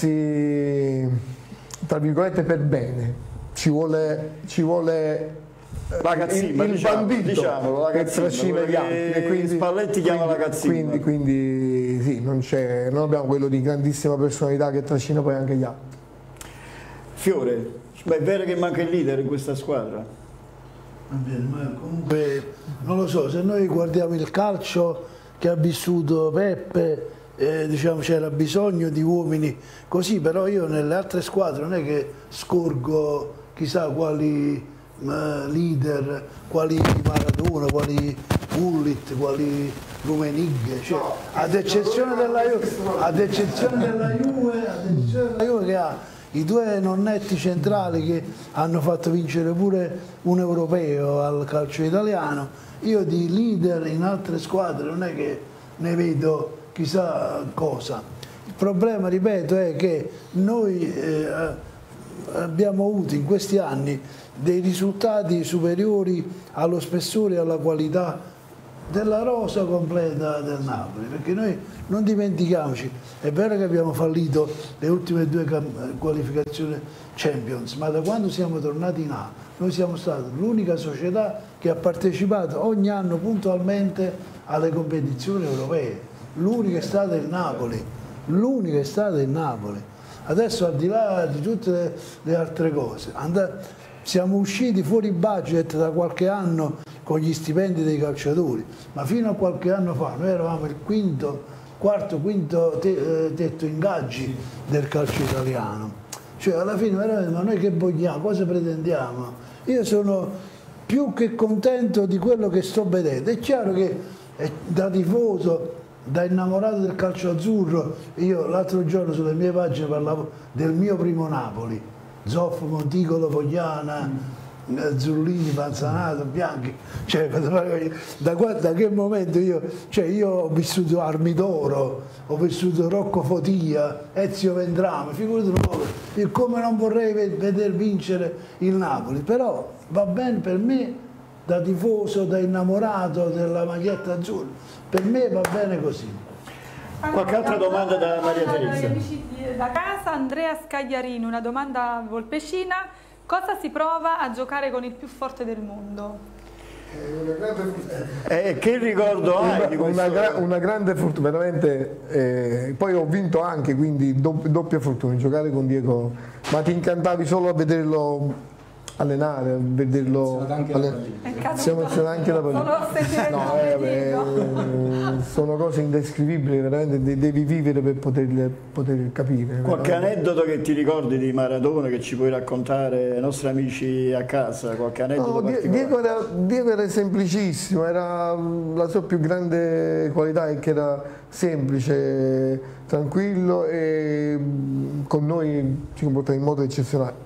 S3: ragazzi, tra virgolette, per bene. Ci vuole
S2: La cazzimma,
S3: il bandito
S2: diciamolo, la
S3: che
S2: cazzimma,
S3: trascina gli altri, e quindi
S2: Spalletti chiama la cazzimma.
S3: Quindi sì, non abbiamo quello di grandissima personalità che trascina poi anche gli altri.
S2: Fiore, ma è vero che manca il leader in questa squadra?
S6: Va bene, ma comunque non lo so, se noi guardiamo il calcio che ha vissuto Peppe, diciamo c'era bisogno di uomini così, però io nelle altre squadre non è che scorgo chissà quali leader, quali Maradona, quali Gullit, quali Rummenigge, cioè, ad eccezione della Juve che ha i due nonnetti centrali che hanno fatto vincere pure un europeo al calcio italiano. Io di leader in altre squadre non è che ne vedo chissà cosa. Il problema, ripeto, è che noi abbiamo avuto in questi anni dei risultati superiori allo spessore e alla qualità della rosa completa del Napoli, perché noi non dimentichiamoci, è vero che abbiamo fallito le ultime due qualificazioni Champions, ma da quando siamo tornati in A noi siamo stati l'unica società che ha partecipato ogni anno puntualmente alle competizioni europee, l'unica è stata il Napoli, l'unica è stata il Napoli. Adesso, al di là di tutte le altre cose, siamo usciti fuori budget da qualche anno con gli stipendi dei calciatori, ma fino a qualche anno fa noi eravamo il quarto, quinto tetto ingaggi del calcio italiano. Cioè alla fine veramente, ma noi che vogliamo, cosa pretendiamo? Io sono più che contento di quello che sto vedendo. È chiaro che da tifoso, da innamorato del calcio azzurro, io l'altro giorno sulle mie pagine parlavo del mio primo Napoli, Zoff, Monticolo, Fogliana, Zullini, Panzanato, Bianchi, cioè, da che momento io ho vissuto Armidoro, ho vissuto Rocco Fotia, Ezio Vendrame, figurati un po', io come non vorrei vedere vincere il Napoli, però va bene per me da tifoso, da innamorato della maglietta azzurra, per me va bene così.
S2: Qualche altra domanda da Maria Teresa?
S4: Da casa, Andrea Scagliarini, una domanda volpecina. Cosa si prova a giocare con il più forte del mondo?
S2: Che ricordo hai di questo?
S3: Una grande fortuna, veramente. Poi ho vinto anche, quindi doppia fortuna, giocare con Diego. Ma ti incantavi solo a vederlo allenare, a vederlo. Siamo emozionati anche da partita. Sono cose indescrivibili, veramente devi vivere per poter capire.
S2: Qualche aneddoto che ti ricordi di Maradona che ci puoi raccontare ai nostri amici a casa? Qualche aneddoto particolare?
S3: Diego era semplicissimo, la sua più grande qualità è che era semplice, tranquillo e con noi si comportava in modo eccezionale,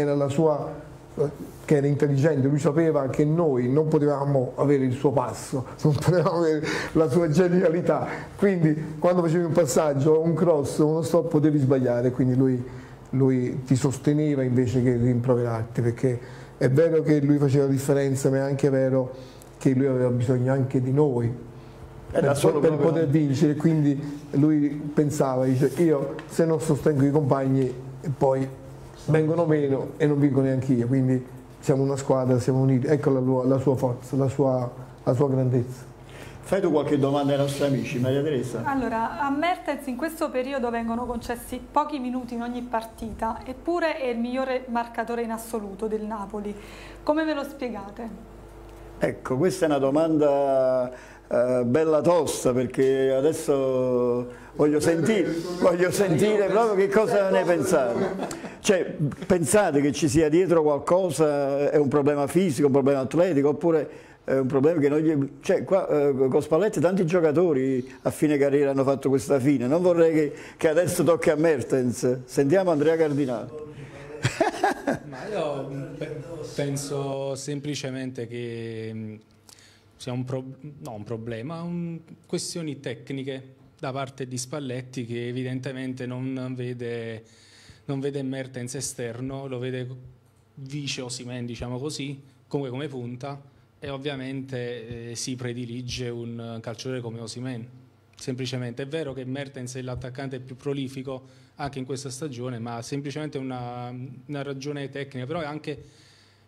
S3: che era intelligente, lui sapeva che noi non potevamo avere il suo passo, non potevamo avere la sua genialità, quindi quando facevi un passaggio, un cross, uno stop potevi sbagliare, quindi lui ti sosteneva invece che rimproverarti, perché è vero che lui faceva la differenza, ma è anche vero che lui aveva bisogno anche di noi per poter vincere, quindi lui pensava, dice, io se non sostengo i compagni poi vengono meno e non vinco neanche io, quindi siamo una squadra, siamo uniti, ecco la sua forza, la sua grandezza.
S2: Fai tu qualche domanda ai nostri amici, Maria Teresa?
S4: Allora, a Mertens in questo periodo vengono concessi pochi minuti in ogni partita, eppure è il migliore marcatore in assoluto del Napoli. Come ve lo spiegate?
S2: Ecco, questa è una domanda bella tosta, perché adesso voglio sentire proprio che cosa ne pensate. Cioè, pensate che ci sia dietro qualcosa, è un problema fisico, un problema atletico, oppure è un problema che noi... Cioè, qua con Spalletti tanti giocatori a fine carriera hanno fatto questa fine, non vorrei che adesso tocchi a Mertens. Sentiamo Andrea Cardinale.
S7: Ma io penso semplicemente che sia un problema, questioni tecniche da parte di Spalletti, che evidentemente non vede Mertens esterno, lo vede vice Osimhen, diciamo così, come punta, e ovviamente si predilige un calciatore come Osimhen. Semplicemente è vero che Mertens è l'attaccante più prolifico anche in questa stagione, ma semplicemente una ragione tecnica, però è anche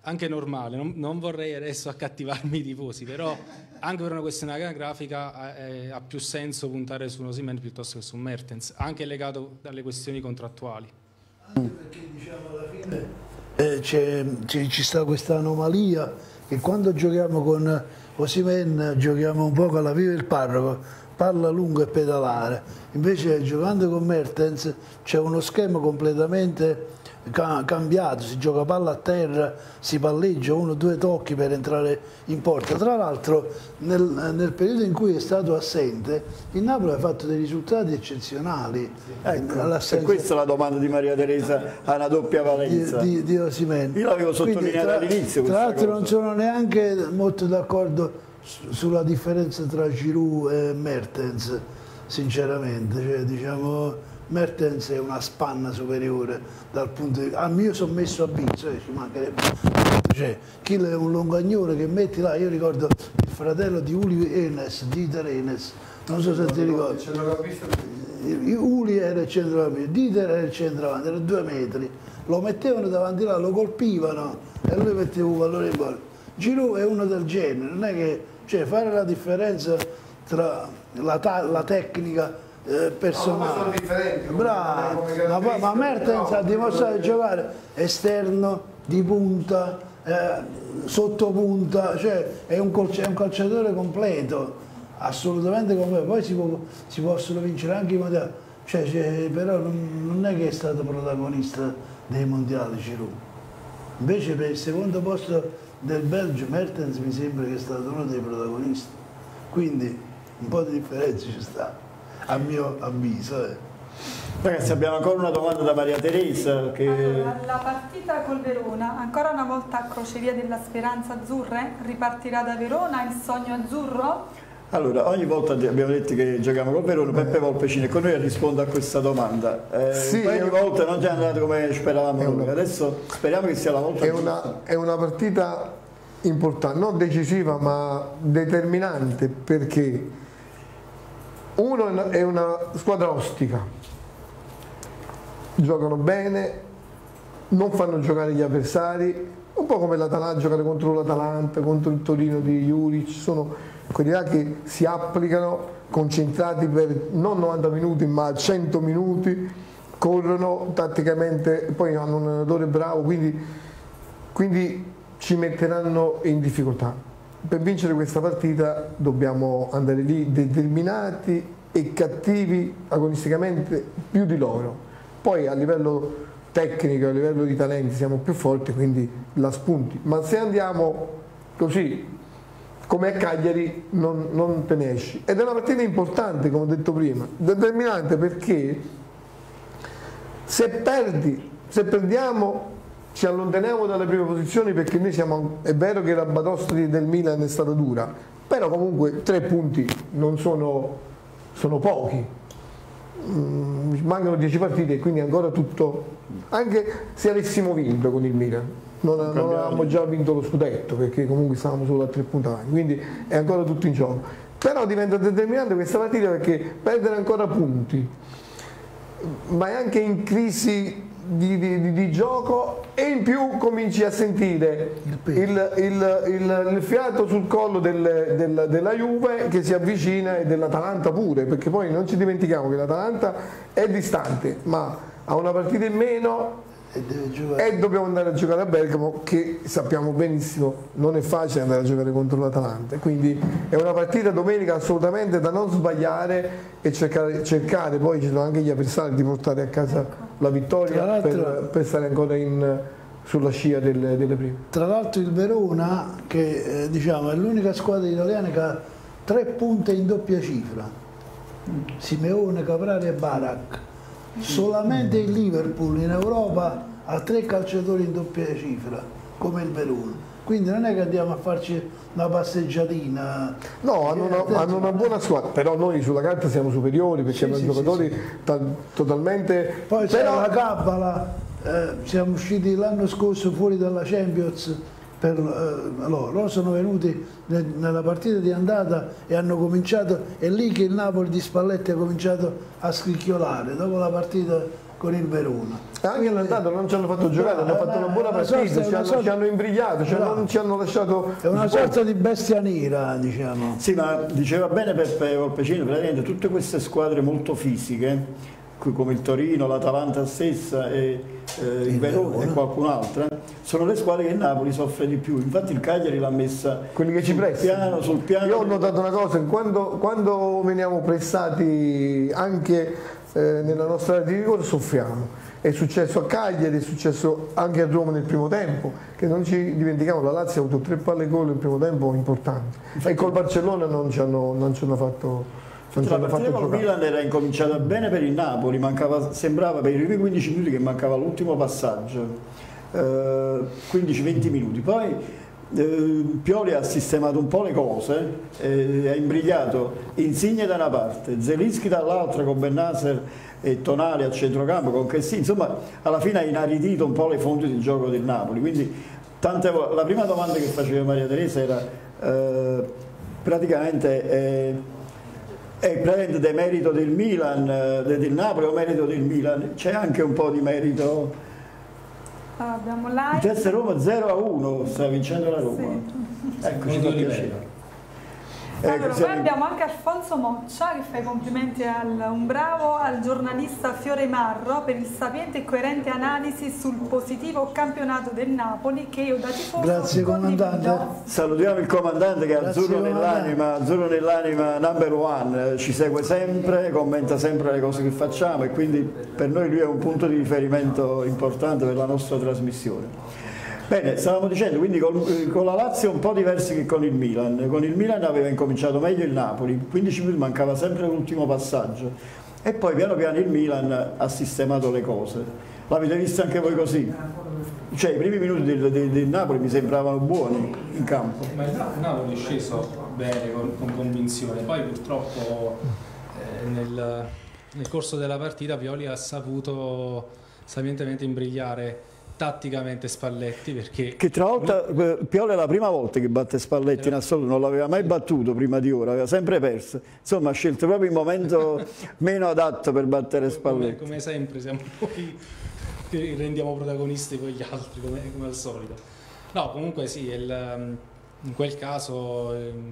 S7: anche normale, non vorrei adesso accattivarmi i tifosi, però anche per una questione anagrafica ha più senso puntare su un Osimhen piuttosto che su Mertens, anche legato dalle questioni contrattuali.
S6: Anche perché diciamo alla fine ci sta questa anomalia che quando giochiamo con Osimhen giochiamo un po' alla viva il parroco, palla lungo e pedalare, invece giocando con Mertens c'è uno schema completamente cambiato, si gioca palla a terra, si palleggia 1 o 2 tocchi per entrare in porta. Tra l'altro nel periodo in cui è stato assente il Napoli ha fatto dei risultati eccezionali.
S2: E questa è la domanda di Maria Teresa, ha una doppia valenza
S6: di Osimhen.
S2: Io l'avevo sottolineato all'inizio.
S6: Tra l'altro non sono neanche molto d'accordo sulla differenza tra Giroud e Mertens, sinceramente, cioè, diciamo Mertens è una spanna superiore dal punto di vista, a mio sommesso avviso, ci mancherebbe, cioè, Kiel è un longagnore che metti là, io ricordo il fratello di Uli Enes, Dieter Enes, non so se ti ricordi, Uli era il centrocampista, Dieter era il centravanti, era 2 metri, lo mettevano davanti là, lo colpivano e lui metteva un valore in bolla. Giroud è uno del genere, non è che, cioè, fare la differenza tra la tecnica personale.
S3: No, differenti,
S6: bravo, ma Mertens ha dimostrato di giocare esterno, di punta, sottopunta, cioè è un calciatore completo, assolutamente completo. Poi si possono vincere anche i mondiali, cioè, però non è che è stato protagonista dei mondiali Giroud. Invece per il secondo posto del Belgio Mertens mi sembra che è stato uno dei protagonisti, quindi un po' di differenza ci sta, a mio avviso.
S2: Ragazzi, abbiamo ancora una domanda da Maria Teresa.
S4: Allora, la partita col Verona, ancora una volta a crocevia della speranza azzurre? Ripartirà da Verona il sogno azzurro?
S2: Allora, ogni volta abbiamo detto che giochiamo col Verona, Peppe Volpecino è con noi e risponde a questa domanda.
S3: Sì,
S2: un paio di volte non è andato come speravamo noi, adesso speriamo che sia la volta giusta.
S3: È una partita importante, non decisiva ma determinante, perché uno è una squadra ostica, giocano bene, non fanno giocare gli avversari, un po' come l'Atalanta, giocare contro l'Atalanta, contro il Torino di Juric, sono quelli là che si applicano concentrati per non 90 minuti ma 100 minuti, corrono tatticamente, poi hanno un allenatore bravo, quindi ci metteranno in difficoltà. Per vincere questa partita dobbiamo andare lì determinati e cattivi agonisticamente più di loro. Poi a livello tecnico, a livello di talenti siamo più forti, quindi la spunti. Ma se andiamo così come a Cagliari non te ne esci. Ed è una partita importante, come ho detto prima, determinante, perché se perdiamo ci allontaniamo dalle prime posizioni, perché noi siamo, è vero che la batosta del Milan è stata dura, però comunque 3 punti non sono pochi, mancano 10 partite e quindi ancora tutto, anche se avessimo vinto con il Milan non avevamo già vinto lo scudetto, perché comunque stavamo solo a 3 punti avanti, quindi è ancora tutto in gioco. Però diventa determinante questa partita, perché perdere ancora punti, ma è anche in crisi di gioco, e in più cominci a sentire il fiato sul collo della Juve che si avvicina, e dell'Atalanta pure, perché poi non ci dimentichiamo che l'Atalanta è distante ma ha una partita in meno e dobbiamo andare a giocare a Bergamo, che sappiamo benissimo non è facile andare a giocare contro l'Atalanta, quindi è una partita domenica assolutamente da non sbagliare e cercare poi, ci sono anche gli avversari, di portare a casa la vittoria per stare ancora sulla scia delle prime.
S6: Tra l'altro il Verona, che diciamo è l'unica squadra italiana che ha 3 punte in doppia cifra, Simeone, Caprari e Barak. Solamente il Liverpool in Europa ha 3 calciatori in doppia cifra come il Verona, quindi non è che andiamo a farci una passeggiatina.
S3: No, hanno una buona squadra, però noi sulla carta siamo superiori, perché abbiamo giocatori totalmente.
S6: Poi c'è la Cabala, siamo usciti l'anno scorso fuori dalla Champions. Loro sono venuti nella partita di andata e hanno cominciato, è lì che il Napoli di Spalletti ha cominciato a scricchiolare. Dopo la partita con il Verona.
S3: Anche all'andata non ci hanno fatto giocare, hanno fatto una buona partita, ci hanno imbrigliato, ci hanno lasciato...
S6: È una sorta di bestia nera, diciamo.
S2: Sì, ma diceva bene Peppe Volpecino, praticamente tutte queste squadre molto fisiche, come il Torino, l'Atalanta stessa e il Verona e qualcun'altra, sono le squadre che il Napoli soffre di più. Infatti il Cagliari l'ha messa
S3: quelli che ci pressano.
S2: Sul piano.
S3: Io ho notato una cosa, quando veniamo pressati anche nella nostra area di rigore soffriamo. È successo a Cagliari, è successo anche a Roma nel primo tempo, che non ci dimentichiamo, la Lazio ha avuto 3 palle gol nel primo tempo importanti. E col Barcellona non ci hanno fatto...
S2: La partita con il Milan era incominciata bene per il Napoli, sembrava per i primi 15 minuti che mancava l'ultimo passaggio, 15-20 minuti. Poi Pioli ha sistemato un po' le cose, ha imbrigliato Insigne da una parte, Zelinski dall'altra con Bennacer e Tonali a centrocampo, con Chessy, insomma alla fine ha inaridito un po' le fonti di gioco del Napoli. Quindi la prima domanda che faceva Maria Teresa era praticamente... È praticamente demerito del Milan, del Napoli o merito del Milan? C'è anche un po' di merito.
S4: Abbiamo live.
S2: Jazz Roma 0-1, sta vincendo la Roma.
S4: Sì.
S2: Ecco, ci fa piacere.
S4: Allora, poi abbiamo anche Alfonso Moccia che fa i complimenti al giornalista Fiore Marro per il sapiente e coerente analisi sul positivo campionato del Napoli che io da tifoso
S6: grazie comandante.
S2: Salutiamo il comandante che ha azzurro nell'anima number one, ci segue sempre, commenta sempre le cose che facciamo e quindi per noi lui è un punto di riferimento importante per la nostra trasmissione. Bene, stavamo dicendo, quindi con la Lazio un po' diversi che con il Milan. Con il Milan aveva incominciato meglio il Napoli, 15 minuti mancava sempre l'ultimo passaggio e poi piano piano il Milan ha sistemato le cose. L'avete visto anche voi così? Cioè i primi minuti del Napoli mi sembravano buoni in campo.
S7: Ma il Napoli è sceso bene, con convinzione, poi purtroppo nel corso della partita Pioli ha saputo sapientemente imbrigliare tatticamente Spalletti, perché
S2: che tra l'altro Pioli è la prima volta che batte Spalletti in assoluto, non l'aveva mai battuto prima di ora, aveva sempre perso, insomma ha scelto proprio il momento meno adatto per battere Spalletti.
S7: Come sempre siamo noi che rendiamo protagonisti poi gli altri, come al solito. No, comunque sì, in quel caso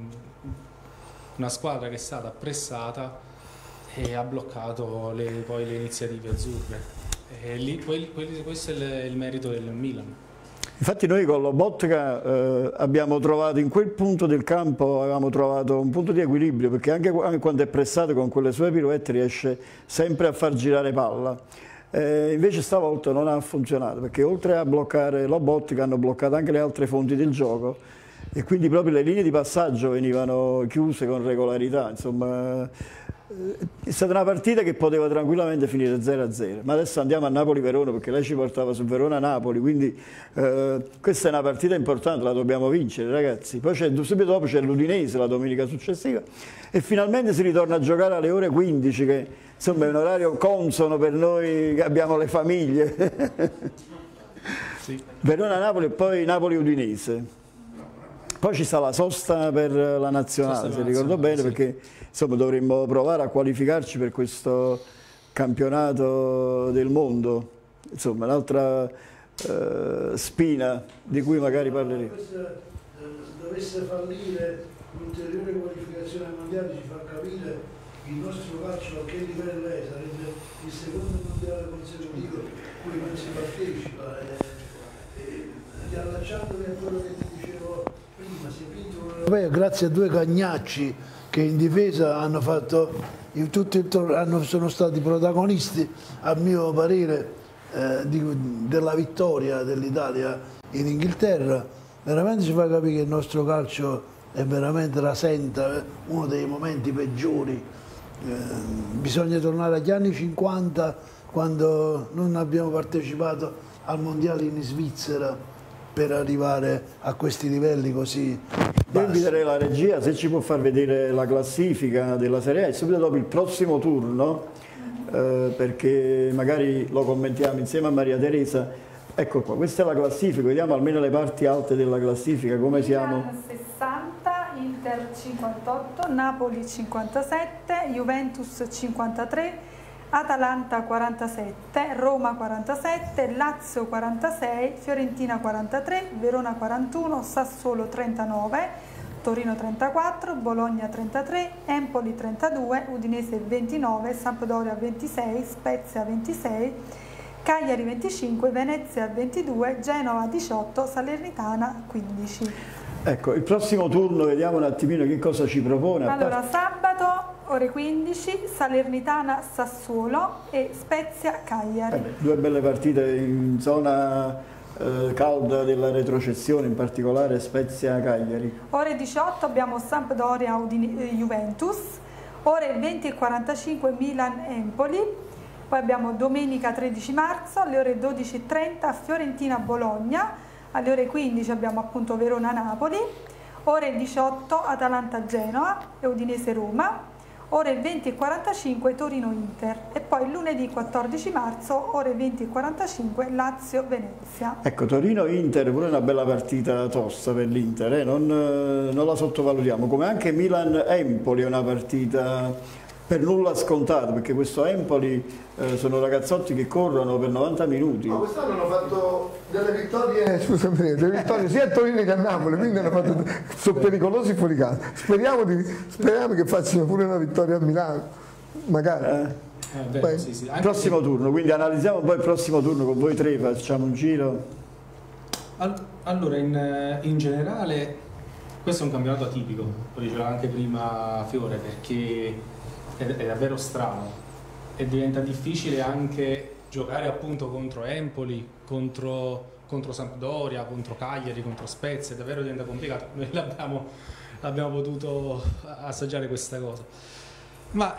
S7: una squadra che è stata pressata e ha bloccato poi le iniziative azzurre. E lì, questo è il merito del Milan.
S2: Infatti noi con Lobotka abbiamo trovato in quel punto del campo, avevamo trovato un punto di equilibrio, perché anche quando è pressato con quelle sue pirouette riesce sempre a far girare palla. Invece stavolta non ha funzionato, perché oltre a bloccare Lobotka hanno bloccato anche le altre fonti del gioco e quindi proprio le linee di passaggio venivano chiuse con regolarità, insomma... È stata una partita che poteva tranquillamente finire 0-0, ma adesso andiamo a Napoli-Verona perché lei ci portava su Verona-Napoli, quindi questa è una partita importante, la dobbiamo vincere ragazzi. Poi subito dopo c'è l'Udinese la domenica successiva e finalmente si ritorna a giocare alle ore 15 che insomma è un orario consono per noi che abbiamo le famiglie. Sì. Verona-Napoli e poi Napoli-Udinese. Poi ci sta la sosta per la nazionale, se ricordo bene, sì. Perché insomma dovremmo provare a qualificarci per questo campionato del mondo, insomma un'altra spina di cui magari parleremo.
S6: Se dovesse fallire l'ulteriore qualificazione ai mondiali ci fa capire il nostro calcio a che livello è, sarebbe il secondo mondiale consecutivo cui non si partecipa. Riallacciandomi a quello che ti dicevo prima, si è vinto un europeo grazie a 2 cagnacci che in difesa hanno fatto sono stati protagonisti, a mio parere, della vittoria dell'Italia in Inghilterra. Veramente ci fa capire che il nostro calcio è veramente rasenta, uno dei momenti peggiori. Bisogna tornare agli anni 50 quando non abbiamo partecipato al mondiale in Svizzera per arrivare a questi livelli così bassi.
S2: Io inviterei la regia se ci può far vedere la classifica della Serie A e subito dopo il prossimo turno, perché magari lo commentiamo insieme a Maria Teresa. Ecco qua, questa è la classifica, vediamo almeno le parti alte della classifica, come siamo.
S4: 60, Inter 58, Napoli 57, Juventus 53, Atalanta 47, Roma 47, Lazio 46, Fiorentina 43, Verona 41, Sassuolo 39, Torino 34, Bologna 33, Empoli 32, Udinese 29, Sampdoria 26, Spezia 26, Cagliari 25, Venezia 22, Genova 18, Salernitana 15.
S2: Ecco, il prossimo turno vediamo un attimino che cosa ci propone.
S4: Allora, sabato ore 15, Salernitana Sassuolo e Spezia Cagliari.
S2: Due belle partite in zona calda della retrocessione, in particolare Spezia Cagliari.
S4: Ore 18 abbiamo Sampdoria Juventus, ore 20:45 Milan Empoli, poi abbiamo domenica 13 marzo alle ore 12:30 Fiorentina Bologna, alle ore 15 abbiamo appunto Verona Napoli, ore 18 Atalanta Genoa e Udinese Roma, ore 20:45 Torino-Inter e poi lunedì 14 marzo ore 20:45 Lazio-Venezia.
S2: Ecco, Torino-Inter pure una bella partita tosta per l'Inter, non la sottovalutiamo, come anche Milan-Empoli è una partita per nulla scontata, perché questo Empoli sono ragazzotti che corrono per 90 minuti.
S3: Ma quest'anno hanno fatto delle vittorie, scusami, delle vittorie sia a Torino che a Napoli, quindi hanno fatto, sono pericolosi fuori casa. Speriamo che facciano pure una vittoria a Milano, magari.
S7: Beh, sì.
S2: Prossimo turno, quindi analizziamo poi il prossimo turno con voi tre, facciamo un giro.
S7: Allora, in generale, questo è un campionato atipico, lo diceva anche prima Fiore, perché è davvero strano e diventa difficile anche giocare appunto contro Empoli, contro Sampdoria, contro Cagliari, contro Spezia, davvero diventa complicato. Noi l'abbiamo potuto assaggiare questa cosa, ma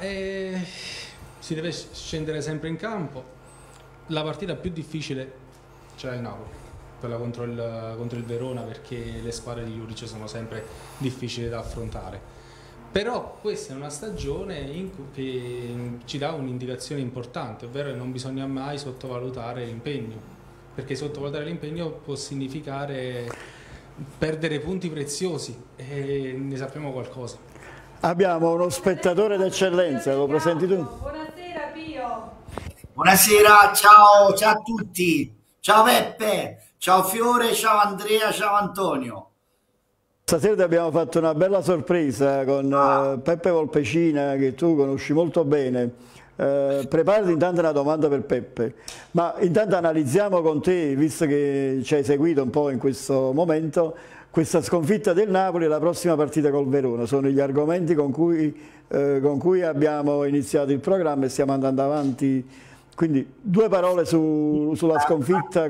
S7: si deve scendere sempre in campo. La partita più difficile ce l'ha il Napoli, quella contro il Verona, perché le squadre di Juric sono sempre difficili da affrontare. Però questa è una stagione che ci dà un'indicazione importante, ovvero che non bisogna mai sottovalutare l'impegno, perché sottovalutare l'impegno può significare perdere punti preziosi e ne sappiamo qualcosa.
S2: Abbiamo uno spettatore d'eccellenza, lo presenti tu?
S4: Buonasera Pio!
S8: Buonasera, ciao a tutti, ciao Peppe, ciao Fiore, ciao Andrea, ciao Antonio.
S2: Stasera ti abbiamo fatto una bella sorpresa con Peppe Volpecina, che tu conosci molto bene. Preparati intanto una domanda per Peppe, ma intanto analizziamo con te, visto che ci hai seguito un po' in questo momento, questa sconfitta del Napoli e la prossima partita col Verona. Sono gli argomenti con cui abbiamo iniziato il programma e stiamo andando avanti. Quindi due parole sulla sconfitta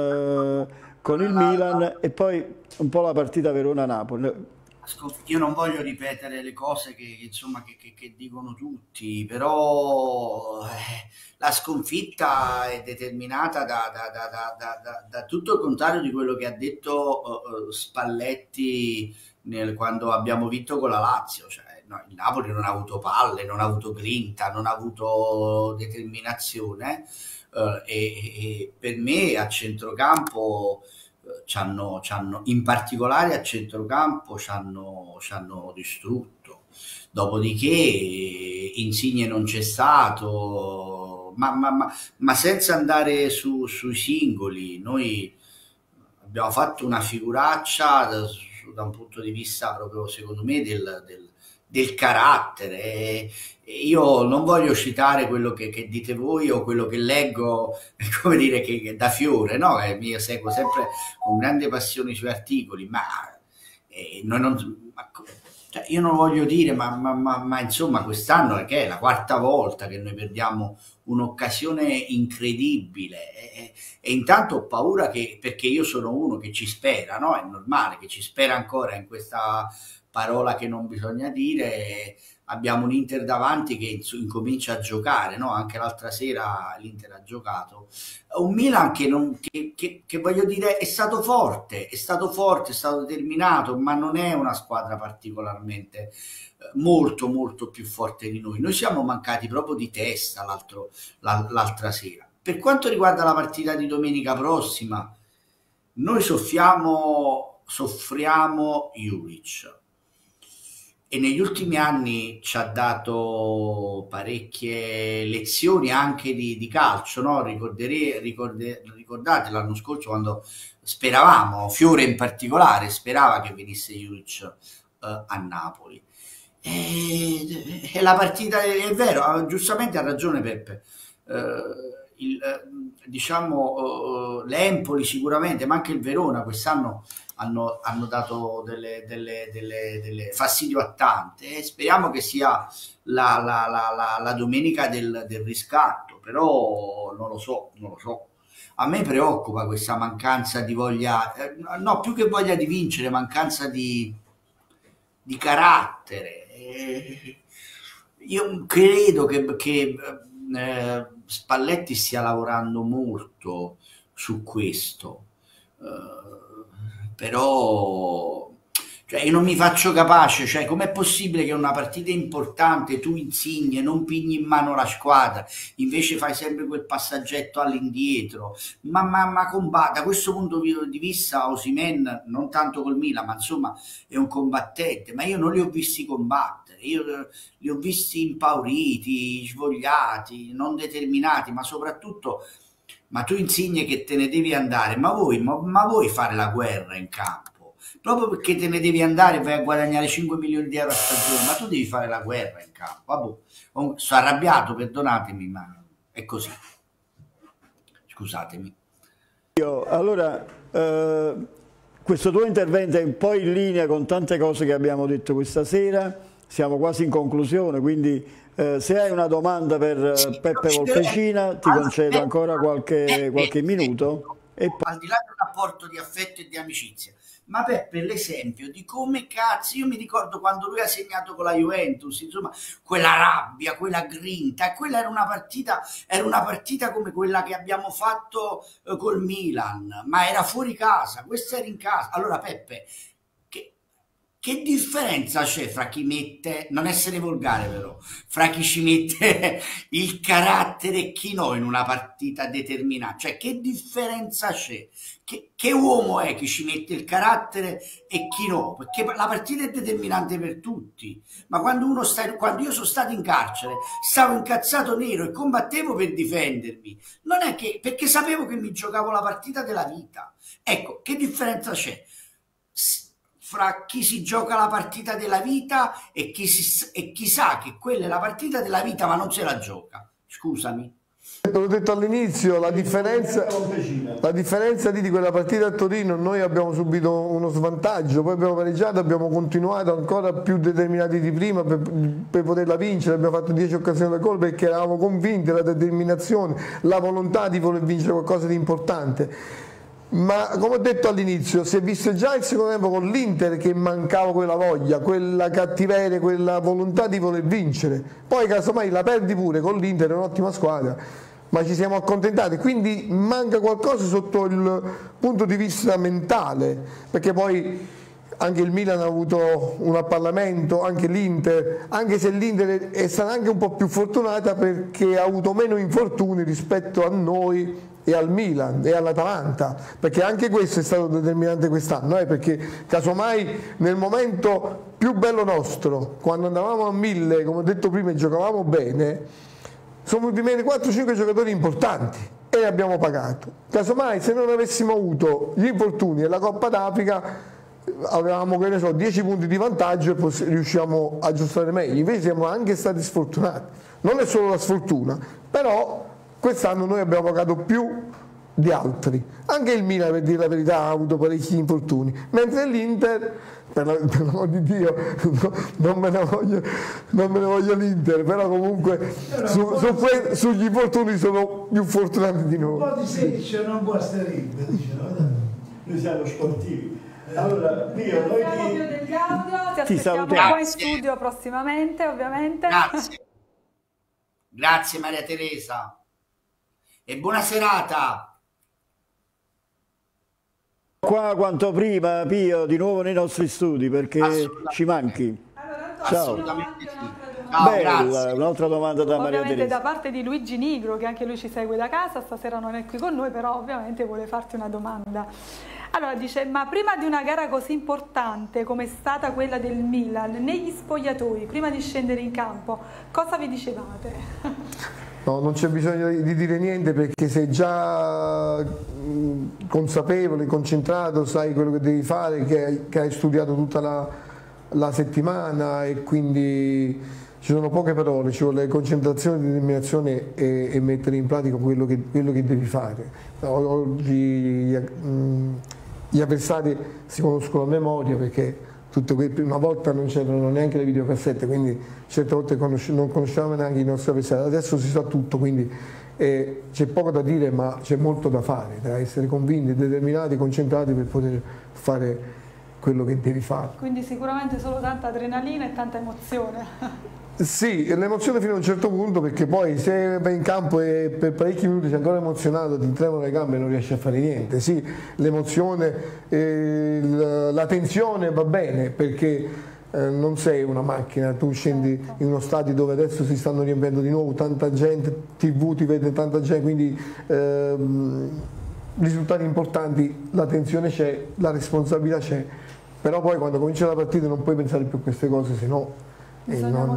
S2: con il Milan e poi un po' la partita Verona-Napoli.
S8: Io non voglio ripetere le cose che dicono tutti, però la sconfitta è determinata da tutto il contrario di quello che ha detto Spalletti quando abbiamo vinto con la Lazio. Cioè, no, il Napoli non ha avuto palle, non ha avuto grinta, non ha avuto determinazione e per me a centrocampo in particolare a centrocampo ci hanno distrutto. Dopodiché Insigne non c'è stato, ma senza andare sui singoli, noi abbiamo fatto una figuraccia da un punto di vista proprio secondo me del carattere. Io non voglio citare quello che dite voi o quello che leggo, come dire, che da Fiore, no? Io seguo sempre con grande passione i suoi articoli, ma cioè, io non voglio dire, ma insomma quest'anno che è la quarta volta che noi perdiamo un'occasione incredibile e intanto ho paura perché io sono uno che ci spera, no? È normale che ci spera ancora in questa parola che non bisogna dire. Abbiamo un Inter davanti che incomincia a giocare, no? Anche l'altra sera l'Inter ha giocato. Un Milan che voglio dire è stato forte, è stato determinato, ma non è una squadra particolarmente molto più forte di noi. Noi siamo mancati proprio di testa l'altra sera. Per quanto riguarda la partita di domenica prossima, noi soffriamo Juric. e negli ultimi anni ci ha dato parecchie lezioni anche di calcio, no? Ricordate l'anno scorso quando speravamo, Fiore in particolare, sperava che venisse Juric a Napoli. E la partita, è vero, giustamente ha ragione Peppe, diciamo l'Empoli sicuramente, ma anche il Verona quest'anno hanno dato delle fastidio a tante, e speriamo che sia la domenica del riscatto, però non lo so. A me preoccupa questa mancanza di voglia, no, più che voglia di vincere, mancanza di carattere. Io credo che Spalletti stia lavorando molto su questo, però cioè, io non mi faccio capace, cioè, com'è possibile che in una partita importante tu Insigne non pigli in mano la squadra, invece fai sempre quel passaggetto all'indietro, ma da questo punto di vista Osimhen, non tanto col Milan, ma insomma è un combattente, ma io non li ho visti combattere, io li ho visti impauriti, svogliati, non determinati, ma soprattutto, ma tu Insigne che te ne devi andare, ma vuoi fare la guerra in campo? Proprio perché te ne devi andare e vai a guadagnare 5 milioni di euro a stagione, ma tu devi fare la guerra in campo. Vabbè, sono arrabbiato, perdonatemi, ma è così. Scusatemi.
S2: Allora, questo tuo intervento è un po' in linea con tante cose che abbiamo detto questa sera, siamo quasi in conclusione, quindi se hai una domanda per Peppe Volpecina ti concedo ancora qualche minuto. E poi...
S8: Al di là del rapporto di affetto e di amicizia, ma Peppe l'esempio di come cazzo, io mi ricordo quando lui ha segnato con la Juventus, insomma, quella rabbia, quella grinta, e quella era una partita come quella che abbiamo fatto col Milan, ma era fuori casa, questa era in casa. Allora Peppe, che differenza c'è fra chi mette, non essere volgare però, fra chi ci mette il carattere e chi no in una partita determinata? Cioè, che differenza c'è? Che uomo è chi ci mette il carattere e chi no? Perché la partita è determinante per tutti. Ma quando io sono stato in carcere, stavo incazzato nero e combattevo per difendermi. Non è che, perché sapevo che mi giocavo la partita della vita. Ecco, che differenza c'è fra chi si gioca la partita della vita e chi sa che quella è la partita della vita ma non se la gioca? Scusami.
S3: L'ho detto all'inizio, la differenza di quella partita a Torino, noi abbiamo subito uno svantaggio, poi abbiamo pareggiato, abbiamo continuato ancora più determinati di prima per poterla vincere, abbiamo fatto 10 occasioni da gol perché eravamo convinti, la determinazione, la volontà di voler vincere qualcosa di importante. Ma come ho detto all'inizio, si è visto già il secondo tempo con l'Inter che mancava quella voglia, quella cattiveria, quella volontà di voler vincere. Poi casomai la perdi pure con l'Inter, è un'ottima squadra, ma ci siamo accontentati, quindi manca qualcosa sotto il punto di vista mentale, perché poi anche il Milan ha avuto un appallamento, anche l'Inter, anche se l'Inter è stata anche un po' più fortunata perché ha avuto meno infortuni rispetto a noi e al Milan e all'Atalanta, perché anche questo è stato determinante quest'anno, perché casomai nel momento più bello nostro, quando andavamo a 1000, come ho detto prima, e giocavamo bene, sono venuti meno 4-5 giocatori importanti e li abbiamo pagato. Casomai se non avessimo avuto gli infortuni e la Coppa d'Africa avevamo, che ne so, 10 punti di vantaggio e riusciamo a aggiustare meglio. Invece siamo anche stati sfortunati, non è solo la sfortuna, però quest'anno noi abbiamo pagato più di altri. Anche il Milan, per dire la verità, ha avuto parecchi infortuni, mentre l'Inter, per l'amor di Dio, non me ne voglio l'Inter, però comunque sugli infortuni sono più fortunati di noi.
S6: Un po' di seccia non può stare l'Inter,
S2: noi siamo sportivi. Allora, Pio, noi
S4: ti aspettiamo qua in studio prossimamente, ovviamente.
S8: Grazie Maria Teresa e buona serata.
S2: Qua quanto prima, Pio, di nuovo nei nostri studi perché ci manchi. Ciao.
S8: Assolutamente sì.
S2: Bella, un'altra domanda da Maria
S4: Ovviamente
S2: Teresa.
S4: da parte di Luigi Nigro, che anche lui ci segue da casa, stasera non è qui con noi, però ovviamente vuole farti una domanda. Allora dice, ma prima di una gara così importante come è stata quella del Milan, negli spogliatoi, prima di scendere in campo, cosa vi dicevate?
S3: No, non c'è bisogno di dire niente perché sei già consapevole, concentrato, sai quello che devi fare, che hai studiato tutta la settimana e quindi ci sono poche parole, ci vuole concentrazione, determinazione e mettere in pratica quello che devi fare. Oggi gli avversari si conoscono a memoria perché una volta non c'erano neanche le videocassette, quindi certe volte non conoscevamo neanche i nostri avversari, adesso si sa tutto, quindi c'è poco da dire ma c'è molto da fare, da essere convinti, determinati, concentrati per poter fare quello che devi fare.
S4: Quindi sicuramente solo tanta adrenalina e tanta emozione.
S3: Sì, l'emozione fino a un certo punto perché poi se vai in campo e per parecchi minuti sei ancora emozionato, ti tremano le gambe e non riesci a fare niente. Sì, l'emozione, la tensione va bene perché non sei una macchina, tu scendi in uno stadio dove adesso si stanno riempiendo di nuovo, tanta gente, TV ti vede tanta gente, quindi risultati importanti, la tensione c'è, la responsabilità c'è, però poi quando comincia la partita non puoi pensare più a queste cose, se no non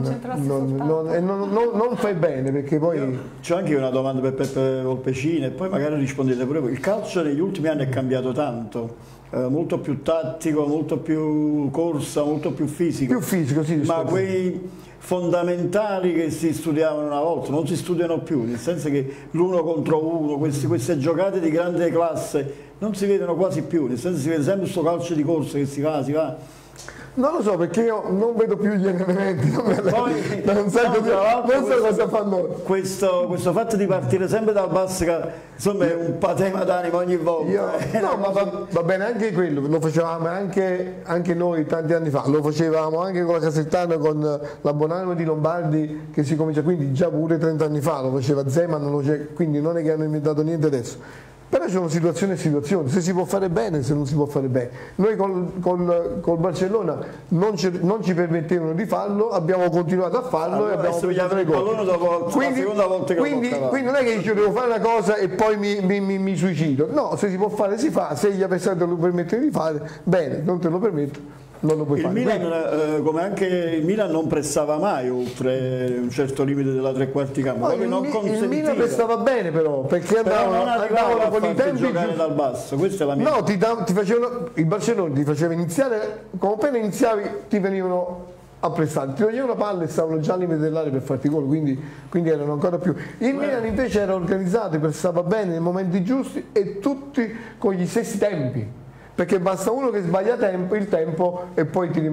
S3: fai bene perché poi...
S2: C'è anche una domanda per Peppe Volpecina e poi magari rispondete pure voi. Il calcio negli ultimi anni è cambiato tanto, molto più tattico, molto più corsa, molto più fisico.
S3: Più fisico, sì.
S2: Ma quei fondamentali che si studiavano una volta non si studiano più, nel senso che l'uno contro uno, queste giocate di grande classe non si vedono quasi più, nel senso si vede sempre questo calcio di corsa che si va.
S3: Non lo so perché io non vedo più gli allenamenti, non so cosa fanno.
S2: Questo fatto di partire sempre dal basso che insomma è un patema d'animo ogni volta.
S3: No, ma va bene anche quello, lo facevamo anche noi tanti anni fa, lo facevamo anche con la Casertana, con la Bonanima di Lombardi che si comincia, quindi già pure 30 anni fa lo faceva Zeman, quindi non è che hanno inventato niente adesso. Però ci sono situazioni e situazioni, se si può fare bene e se non si può fare bene. Noi col Barcellona non ci permettevano di farlo, abbiamo continuato a farlo e abbiamo preso 3 gol. Quindi non è che io devo fare una cosa e poi mi suicido. No, se si può fare si fa, se gli avversari te lo permettono di fare, bene, non te lo permetto. Non lo puoi fare.
S2: Milan, come anche il Milan non pressava mai oltre un certo limite della tre quarti campo.
S3: Il Milan pressava bene però, perché andavano con i tempi giocare
S2: dal basso. Questa è la mia.
S3: No, il Barcellona ti faceva iniziare, come appena iniziavi ti venivano a pressare, ti toglievano la palla e stavano già al limite dell'area per farti gol, quindi erano ancora più. Il Milan invece era organizzato, pressava bene nei momenti giusti e tutti con gli stessi tempi. Perché basta uno che sbaglia il tempo e poi ti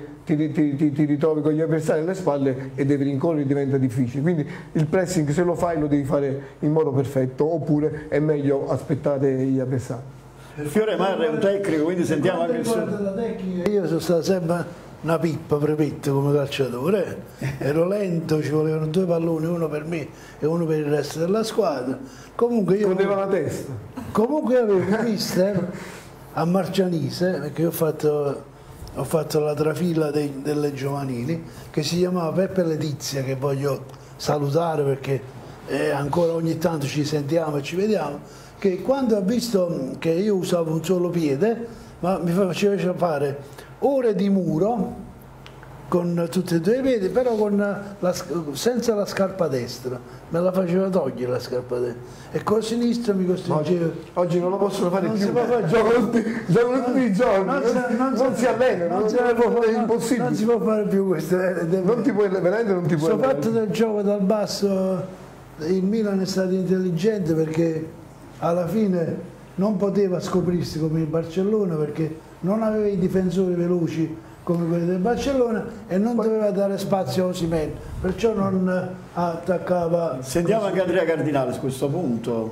S3: ritrovi con gli avversari alle spalle e devi rincorrere, diventa difficile. Quindi il pressing se lo fai lo devi fare in modo perfetto oppure è meglio aspettare gli avversari.
S2: Fiore Marra è un tecnico, quindi sentiamo anche il suo.
S6: Io sono stato sempre una pippa prepetta come calciatore, ero lento, ci volevano 2 palloni, uno per me e uno per il resto della squadra. Comunque io
S3: la testa.
S6: Comunque io avevo un mister a Marcianise, perché ho fatto la trafila delle giovanili, che si chiamava Peppe Letizia, che voglio salutare perché ancora ogni tanto ci sentiamo e ci vediamo, che quando ha visto che io usavo un solo piede, ma mi faceva fare ore di muro con tutti e 2 i piedi, però senza la scarpa destra, me la faceva togliere la scarpa destra e con la sinistra mi costringeva.
S3: Oggi non lo possono fare più, giocano tutti i giorni, non si allenano, è impossibile.
S6: Non si può fare più questo.
S3: Veramente non ti puoi.
S6: Questo fatto del gioco dal basso, il Milan è stato intelligente perché alla fine non poteva scoprirsi come il Barcellona perché non aveva i difensori veloci come quelli del Barcellona e non doveva dare spazio a Osimhen, perciò non attaccava.
S2: Sentiamo anche Andrea Cardinale su questo punto.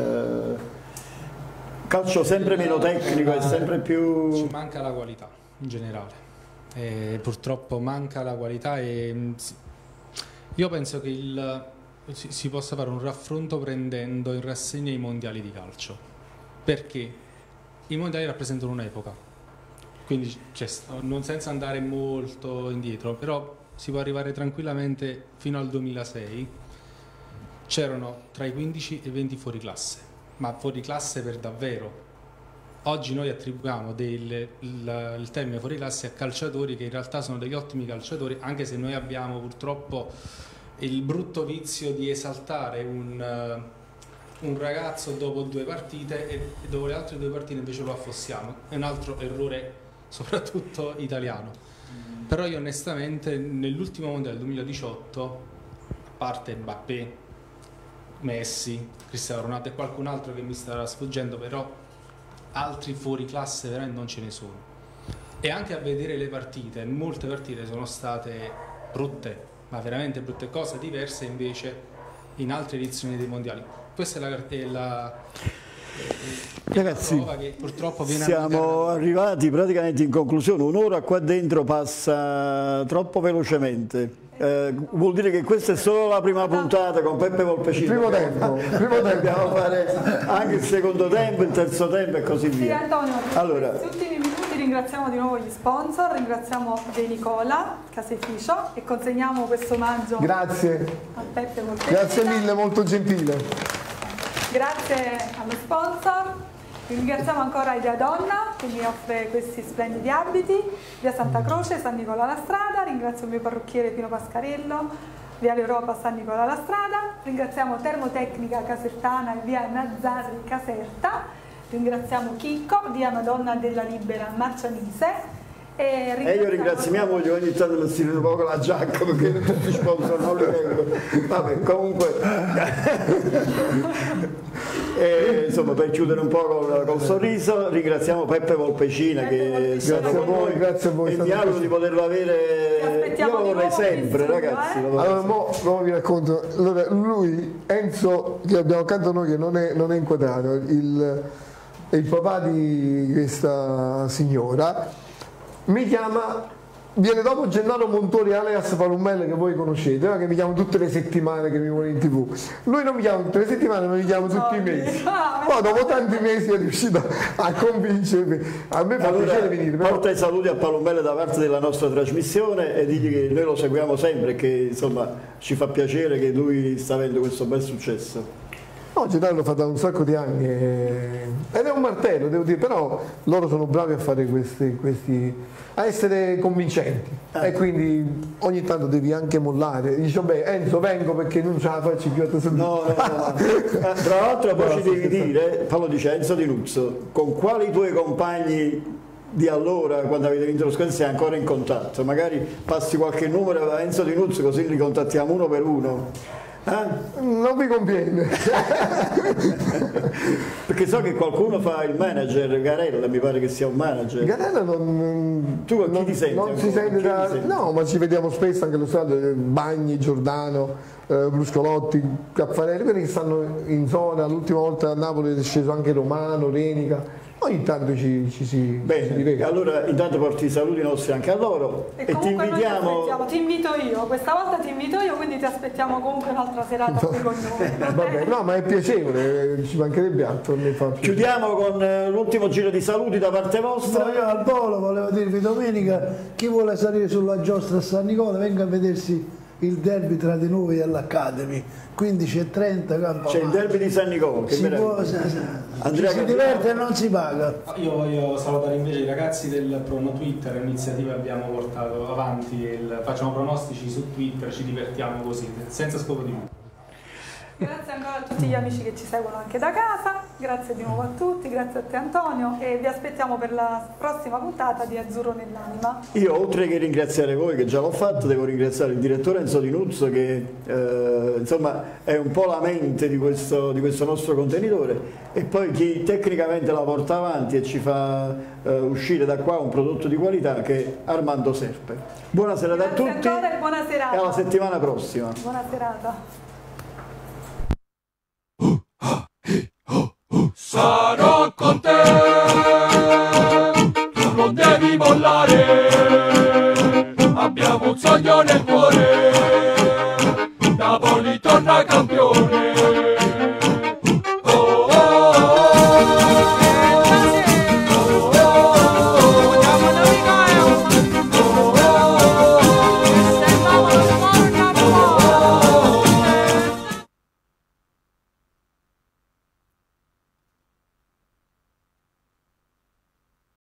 S2: Calcio sempre meno tecnico e sempre più.
S7: Ci manca la qualità in generale. Purtroppo manca la qualità e io penso che si possa fare un raffronto prendendo in rassegna i mondiali di calcio, perché i mondiali rappresentano un'epoca. Quindi non senza andare molto indietro, però si può arrivare tranquillamente fino al 2006. C'erano tra i 15 e i 20 fuori classe, ma fuori classe per davvero. oggi noi attribuiamo il termine fuori classe a calciatori che in realtà sono degli ottimi calciatori, anche se noi abbiamo purtroppo il brutto vizio di esaltare un ragazzo dopo 2 partite e dopo le altre 2 partite invece lo affossiamo. È un altro errore soprattutto italiano. Però io onestamente nell'ultimo mondiale 2018, a parte Mbappé, Messi, Cristiano Ronaldo e qualcun altro che mi starà sfuggendo, però altri fuori classe veramente non ce ne sono. E anche a vedere le partite, molte partite sono state brutte, ma veramente brutte, cose diverse invece in altre edizioni dei mondiali. Questa è la
S2: ragazzi,
S7: prova che purtroppo viene
S2: siamo arrivati praticamente in conclusione. Un'ora qua dentro passa troppo velocemente. Vuol dire che questa è solo la prima puntata con Peppe Volpecino.
S3: Primo tempo.
S2: Dobbiamo fare anche il secondo tempo, il terzo tempo e così
S4: Sì,
S2: via.
S4: Antonio,
S2: Allora,
S4: in questi ultimi minuti ringraziamo di nuovo gli sponsor, ringraziamo De Nicola, caseificio, e consegniamo questo omaggio
S3: Grazie.
S4: a Peppe Volpecino.
S3: Grazie mille, molto gentile.
S4: Grazie allo sponsor. Ringraziamo ancora Idea Donna che mi offre questi splendidi abiti, via Santa Croce, San Nicola la Strada. Ringrazio il mio parrucchiere Pino Pascarello, via L'Europa, San Nicola la Strada. Ringraziamo Termotecnica Casertana, via Nazzarri Caserta. Ringraziamo Chicco, via Madonna della Libera Marcianise.
S2: E io ringrazio mia moglie, ogni tanto mi stiro un po' con la giacca perché tutti i sponsor non li vengo. Vabbè, comunque insomma, per chiudere un po' col sorriso, ringraziamo Peppe Volpecina che è stato con noi.
S3: Grazie a voi.
S2: E mi auguro di poterlo avere. Io lo vorrei sempre, ragazzi.
S3: Allora, mo vi racconto. Allora, lui, Enzo, che abbiamo accanto a noi, che non è inquadrato, è il papà di questa signora. Mi chiama, viene dopo Gennaro Montori, alias Palummelle, che voi conoscete, che mi chiama tutte le settimane che mi vuole in TV. Lui non mi chiama tutte le settimane, ma mi chiama tutti i mesi. Poi dopo tanti mesi è riuscito a convincermi. A me fa piacere venire.
S2: Porta i saluti a Palummelle da parte della nostra trasmissione e digli che noi lo seguiamo sempre e che insomma ci fa piacere che lui sta avendo questo bel successo.
S3: No, Gennaro lo fa da un sacco di anni ed è un martello, devo dire, però loro sono bravi a fare a essere convincenti e quindi ogni tanto devi anche mollare. Dici, beh, Enzo, vengo perché non ce la faccio più a te.
S2: No. Tra l'altro poi ci devi dire, Paolo dice, Enzo Di Nuzzo, con quali tuoi compagni di allora, quando avete vinto lo scudetto, sei ancora in contatto? Magari passi qualche numero a Enzo Di Nuzzo così li contattiamo uno per uno.
S3: Non mi conviene.
S2: Perché so che qualcuno fa il manager, Garella mi pare che sia un manager.
S3: Garella non,
S2: tu con chi ti senti?
S3: Non si sente no, ma ci vediamo spesso anche allo stadio, Bagni, Giordano, Bruscolotti, Caffarelli, quelli che stanno in zona. L'ultima volta a Napoli è sceso anche Romano, Renica. Ogni tanto ci si rivede.
S2: Allora intanto porti i saluti nostri anche a loro e ti invitiamo.
S4: Ti invito io, questa volta ti invito io, quindi ti aspettiamo comunque un'altra serata qui con noi.
S3: Vabbè, no, ma è piacevole, ci mancherebbe altro.
S2: Chiudiamo con l'ultimo giro di saluti da parte vostra.
S6: No, io al volo volevo dirvi domenica, chi vuole salire sulla giostra a San Nicola venga a vedersi il derby tra di noi e l'Academy, 15:30
S2: c'è il derby di San Nicola, che
S6: Andrea si diverte e non si paga.
S7: Io voglio salutare invece i ragazzi del Prono Twitter, l'iniziativa che abbiamo portato avanti, facciamo pronostici su Twitter, ci divertiamo così, senza scopo di lucro.
S4: Grazie ancora a tutti gli amici che ci seguono anche da casa, grazie di nuovo a tutti, grazie a te Antonio e vi aspettiamo per la prossima puntata di Azzurro nell'anima.
S2: Io oltre che ringraziare voi che già l'ho fatto, devo ringraziare il direttore Enzo Di Nuzzo che insomma è un po' la mente di questo nostro contenitore e poi chi tecnicamente la porta avanti e ci fa uscire da qua un prodotto di qualità che è Armando Serpe. Buona serata a tutti
S4: e buona serata.
S2: E alla settimana prossima.
S4: Buona serata.
S1: Sarò con te, tu non devi mollare, abbiamo un sogno nel cuore.